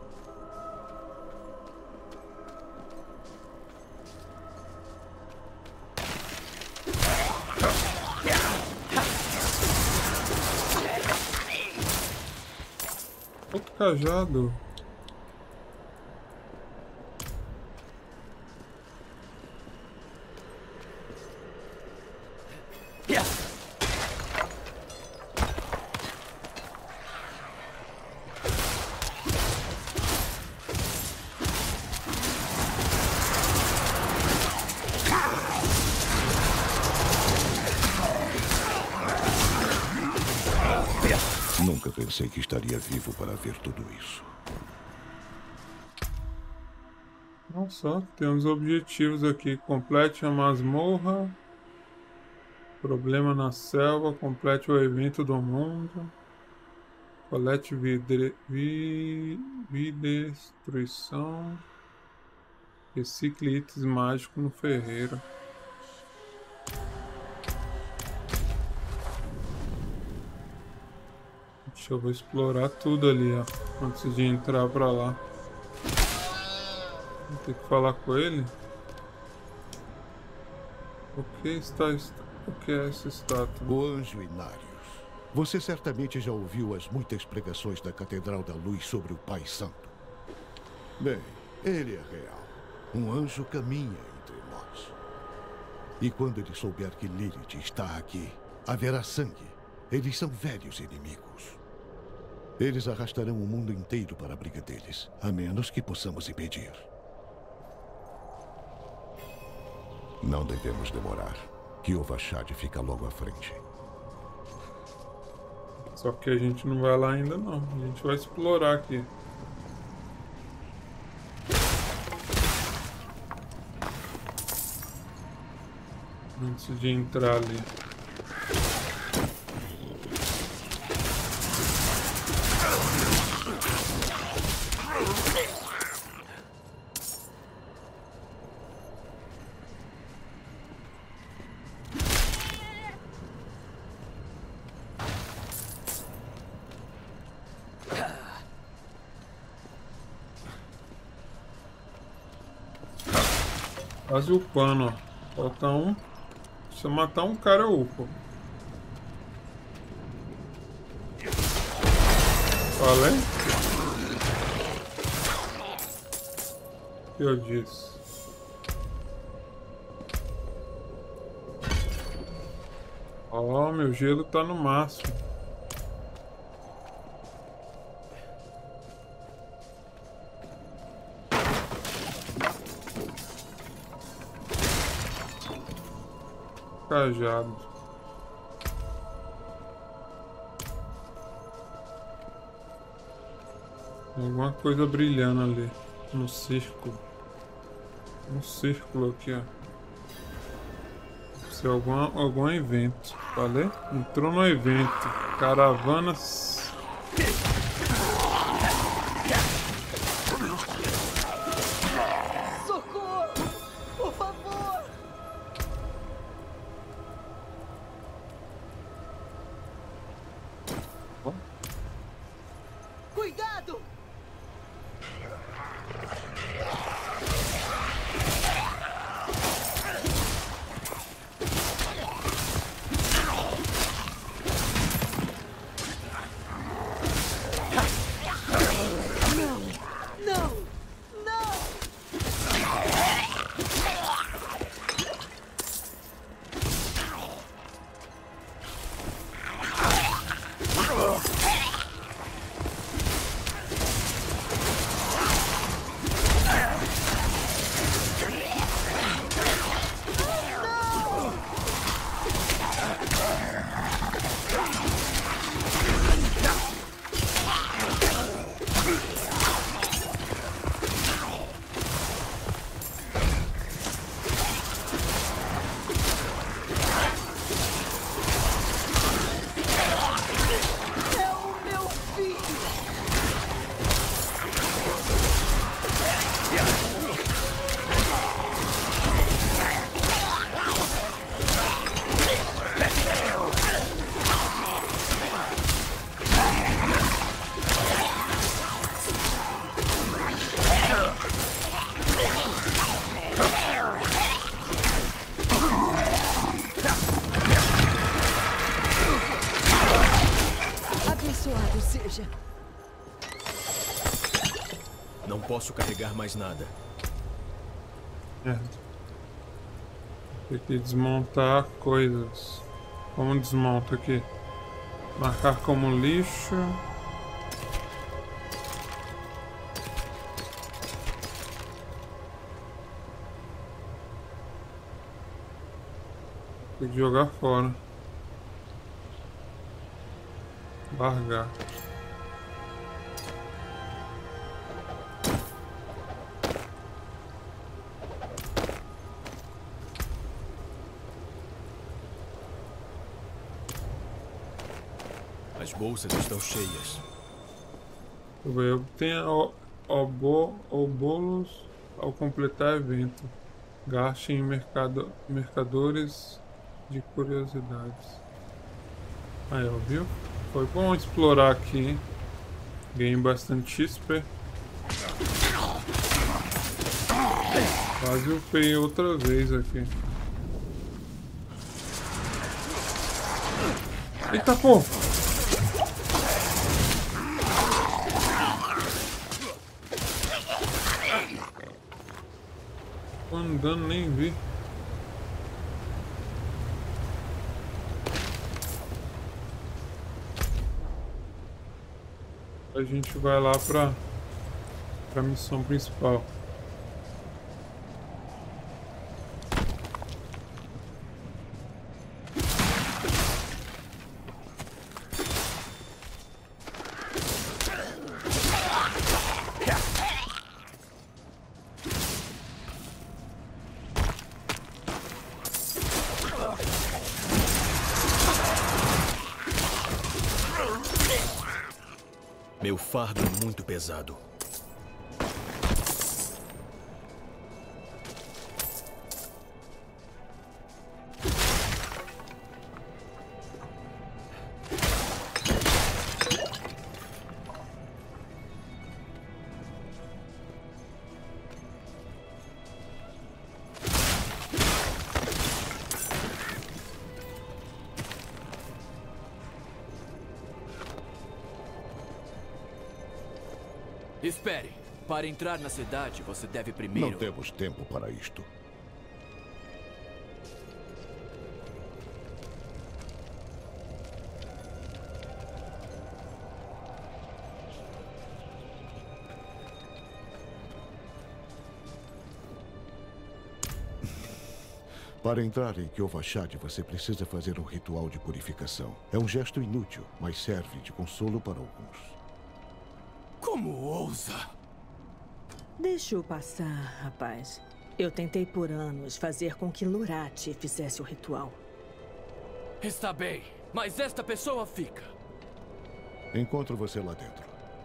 Outro cajado. Nunca pensei que estaria vivo para ver tudo isso. Nossa, tem uns objetivos aqui. Complete a masmorra. Problema na selva. Complete o evento do mundo. Colete destruição. Recicle itens mágicos no ferreiro. Eu vou explorar tudo ali, ó, antes de entrar pra lá. Vou ter que falar com ele. O que é essa estátua? O Anjo Inarius. Você certamente já ouviu as muitas pregações da Catedral da Luz sobre o Pai Santo. Bem, ele é real. Um anjo caminha entre nós. E quando ele souber que Lilith está aqui, haverá sangue. Eles são velhos inimigos. Eles arrastarão o mundo inteiro para a briga deles, a menos que possamos impedir. Não devemos demorar. Kyovashad fica logo à frente. Só que a gente não vai lá ainda não. A gente vai explorar aqui. Antes de entrar ali. Quase upando, ó. Falta um. Se eu matar um cara, eu upo. Falei? O que eu disse? Ó, meu gelo tá no máximo. Cajado. Alguma coisa brilhando ali no círculo. Um círculo aqui, ó. Deve ser algum evento. Falei? Entrou no evento. Caravanas seja. Não posso carregar mais nada. Tem que desmontar coisas. Como desmonta aqui? Marcar como lixo. Tem que jogar fora. Largar. As bolsas estão cheias. Obtenha bônus ao completar evento. Gaste em mercadores de curiosidades. Aí, ó, viu? Foi bom explorar aqui, hein? Ganhei bastante XP. Quase upei outra vez aqui. Eita, pô! Tô andando, nem vi. A gente vai lá pra missão principal. Meu fardo é muito pesado. Espere. Para entrar na cidade, você deve primeiro... Não temos tempo para isto. Para entrar em Kyovashad, você precisa fazer um ritual de purificação. É um gesto inútil, mas serve de consolo para alguns. Como ousa? Deixa-o passar, rapaz. Eu tentei por anos fazer com que Lurati fizesse o ritual. Está bem, mas esta pessoa fica. Encontro você lá dentro.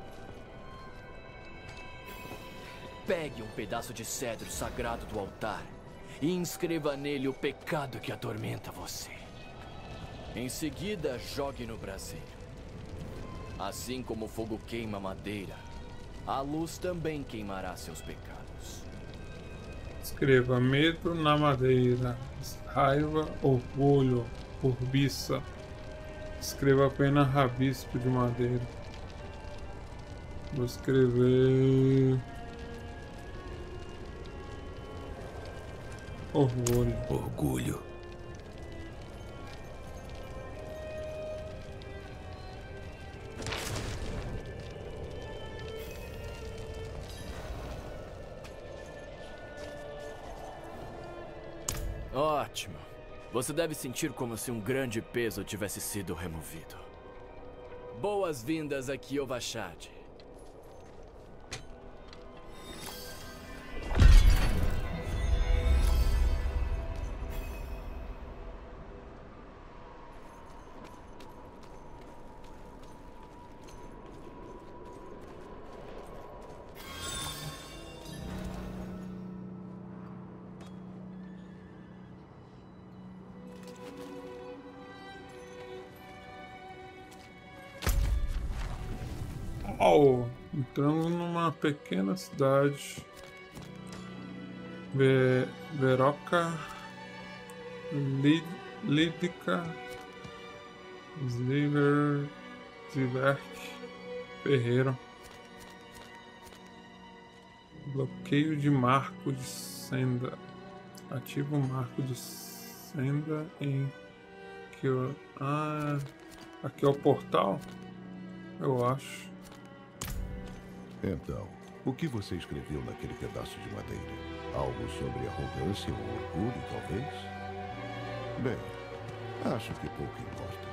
Pegue um pedaço de cedro sagrado do altar e inscreva nele o pecado que atormenta você. Em seguida, jogue no braseiro. Assim como o fogo queima madeira, a luz também queimará seus pecados. Escreva medo na madeira, raiva, orgulho, cobiça. Escreva apenas rabisco de madeira. Vou escrever... orgulho. Orgulho. Ótimo. Você deve sentir como se um grande peso tivesse sido removido. Boas-vindas a Kyovashad. Entramos numa pequena cidade. Veroka Lidica Zivert Ferreiro. Bloqueio de marco de senda. Ativa o marco de senda em que eu... Ah, aqui é o portal? Eu acho. Então, o que você escreveu naquele pedaço de madeira? Algo sobre arrogância ou orgulho, talvez? Bem, acho que pouco importa.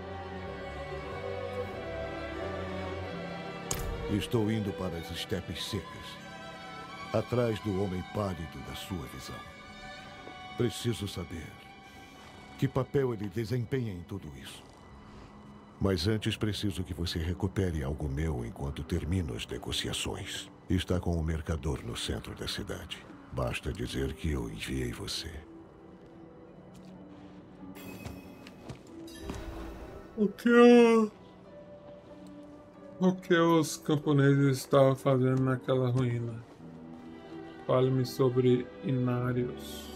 Estou indo para as estepes secas, atrás do homem pálido da sua visão. Preciso saber que papel ele desempenha em tudo isso. Mas antes preciso que você recupere algo meu enquanto termino as negociações. Está com o mercador no centro da cidade. Basta dizer que eu enviei você. O que os camponeses estavam fazendo naquela ruína? Fale-me sobre Inarius.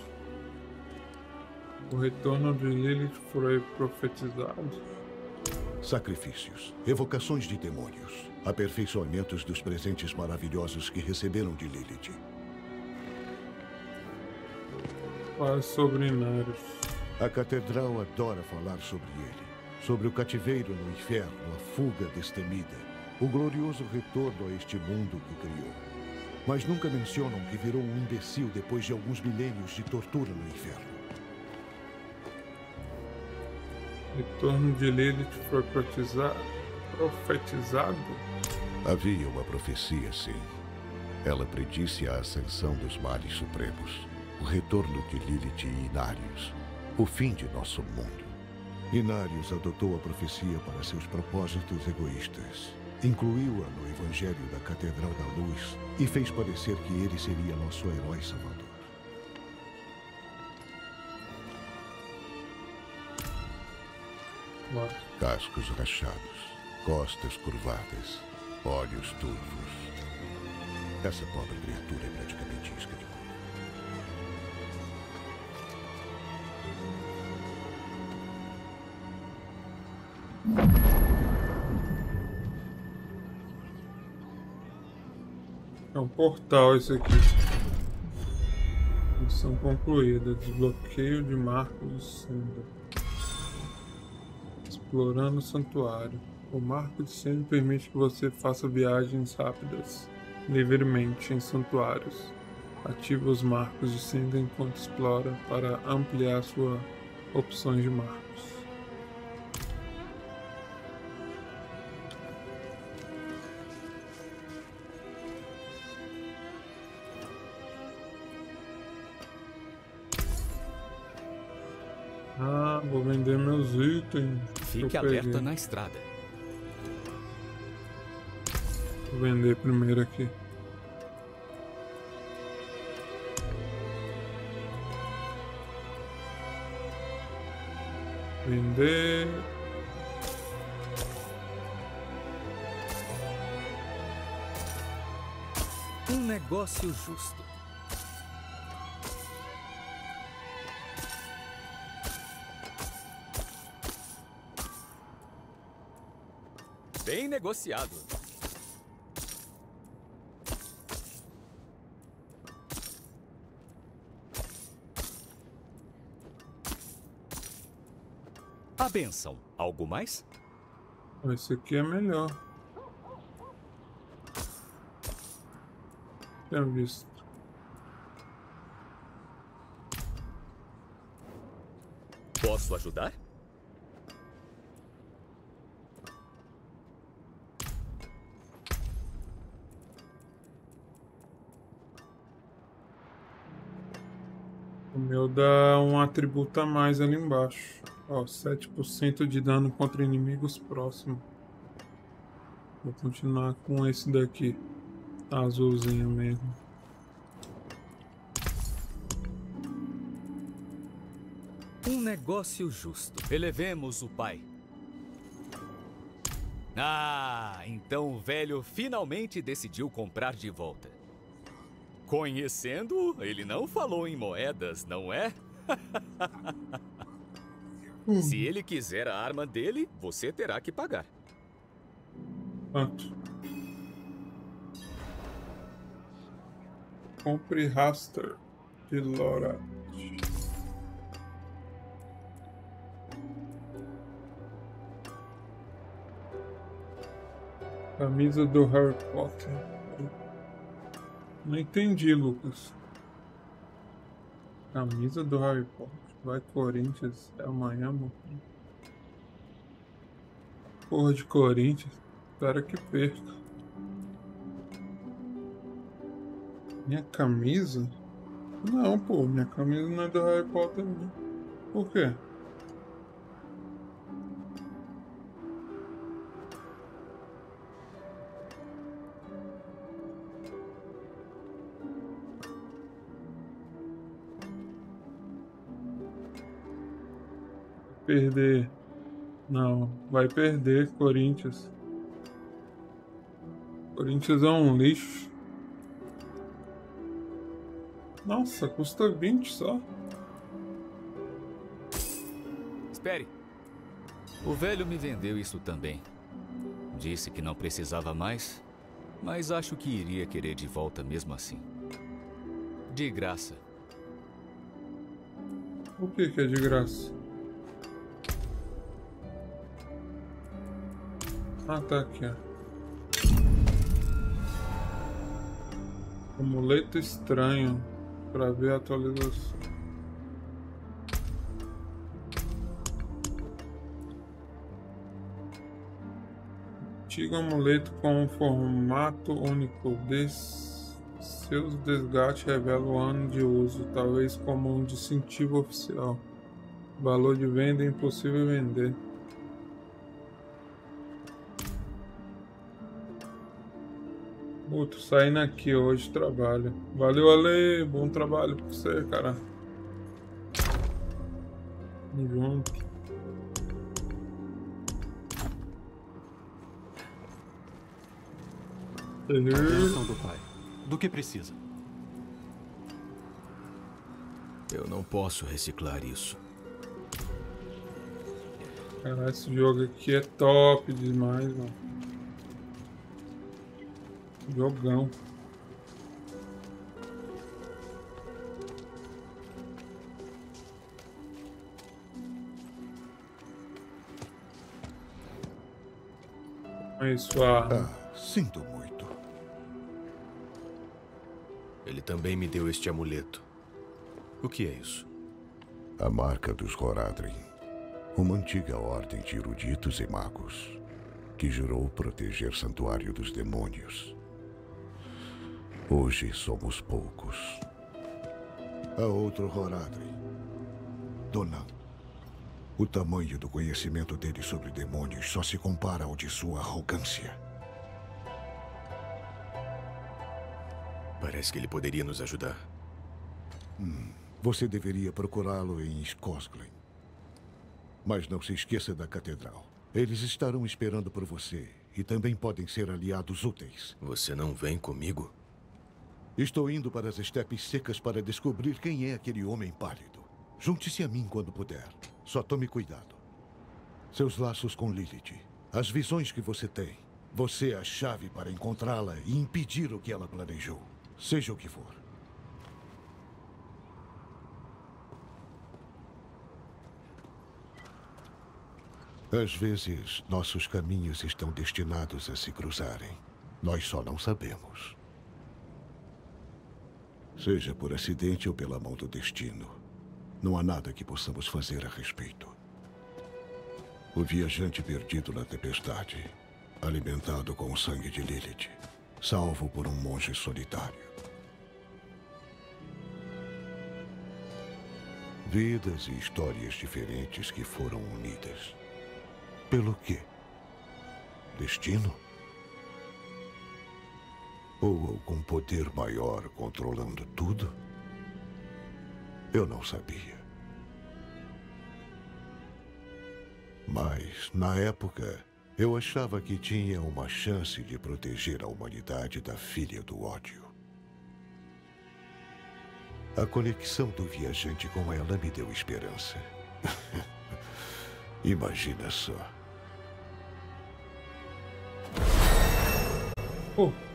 O retorno de Lilith foi profetizado. Sacrifícios, evocações de demônios, aperfeiçoamentos dos presentes maravilhosos que receberam de Lilith. Fale sobre Inarius. A catedral adora falar sobre ele. Sobre o cativeiro no inferno, a fuga destemida, o glorioso retorno a este mundo que criou. Mas nunca mencionam que virou um imbecil depois de alguns milênios de tortura no inferno. Retorno de Lilith foi profetizado? Havia uma profecia, sim. Ela predisse a ascensão dos males supremos, o retorno de Lilith e Inarius, o fim de nosso mundo. Inarius adotou a profecia para seus propósitos egoístas. Incluiu-a no Evangelho da Catedral da Luz e fez parecer que ele seria nosso herói salvador. Cascos rachados, costas curvadas, olhos turvos. Essa pobre criatura é praticamente isca de cor. É um portal esse aqui. Missão concluída. Desbloqueio de marcos de senda. Explorando o santuário. O marco de senda permite que você faça viagens rápidas, livremente em santuários. Ative os marcos de senda enquanto explora para ampliar suas opções de marcos. Ah, vou vender meus itens. Fique alerta na estrada. Vou vender primeiro aqui. Vender. Um negócio justo. Bem negociado. A bênção. Algo mais? Esse aqui é melhor. Tinha visto. Posso ajudar? O meu dá um atributo a mais ali embaixo. Ó, 7% de dano contra inimigos próximos. Vou continuar com esse daqui. Azulzinho mesmo. Um negócio justo. Elevemos o pai. Ah, então o velho finalmente decidiu comprar de volta. Conhecendo-o, ele não falou em moedas, não é? Se ele quiser a arma dele, você terá que pagar. Quanto? Compre Raster de Lorath. Camisa do Harry Potter. Não entendi, Lucas. Camisa do Harry Potter. Vai Corinthians. É amanhã, mano. Porra de Corinthians. Espera que perca. Minha camisa? Não, pô. Minha camisa não é do Harry Potter, não. Por quê? Perder. Não, vai perder Corinthians. Corinthians é um lixo. Nossa, custa 20 só. Espere. O velho me vendeu isso também. Disse que não precisava mais, mas acho que iria querer de volta mesmo assim. De graça. O que é de graça? Ah, tá aqui, ó. Amuleto estranho. Pra ver a atualização. Antigo amuleto com um formato único. Seus desgastes revelam o ano de uso, talvez como um distintivo oficial. Valor de venda é impossível vender. Tô saindo aqui hoje, trabalho. Valeu, Ale. Bom trabalho pra você, cara. Tamo junto. Bênção do pai. Do que precisa? Eu não posso reciclar isso. Cara, esse jogo aqui é top demais, mano. Jogão. É isso, sinto muito. Ele também me deu este amuleto. O que é isso? A marca dos Horadrim. Uma antiga ordem de eruditos e magos que jurou proteger o santuário dos demônios. Hoje somos poucos. Há outro Horadrim. Donan. O tamanho do conhecimento dele sobre demônios só se compara ao de sua arrogância. Parece que ele poderia nos ajudar. Você deveria procurá-lo em Skosglen. Mas não se esqueça da catedral. Eles estarão esperando por você e também podem ser aliados úteis. Você não vem comigo? Estou indo para as estepes secas para descobrir quem é aquele homem pálido. Junte-se a mim quando puder. Só tome cuidado. Seus laços com Lilith, as visões que você tem. Você é a chave para encontrá-la e impedir o que ela planejou. Seja o que for. Às vezes, nossos caminhos estão destinados a se cruzarem. Nós só não sabemos. Seja por acidente ou pela mão do destino, não há nada que possamos fazer a respeito. O viajante perdido na tempestade, alimentado com o sangue de Lilith, salvo por um monge solitário. Vidas e histórias diferentes que foram unidas. Pelo quê? Destino? Ou algum poder maior controlando tudo? Eu não sabia. Mas, na época, eu achava que tinha uma chance de proteger a humanidade da filha do ódio. A conexão do viajante com ela me deu esperança. Imagina só. Oh.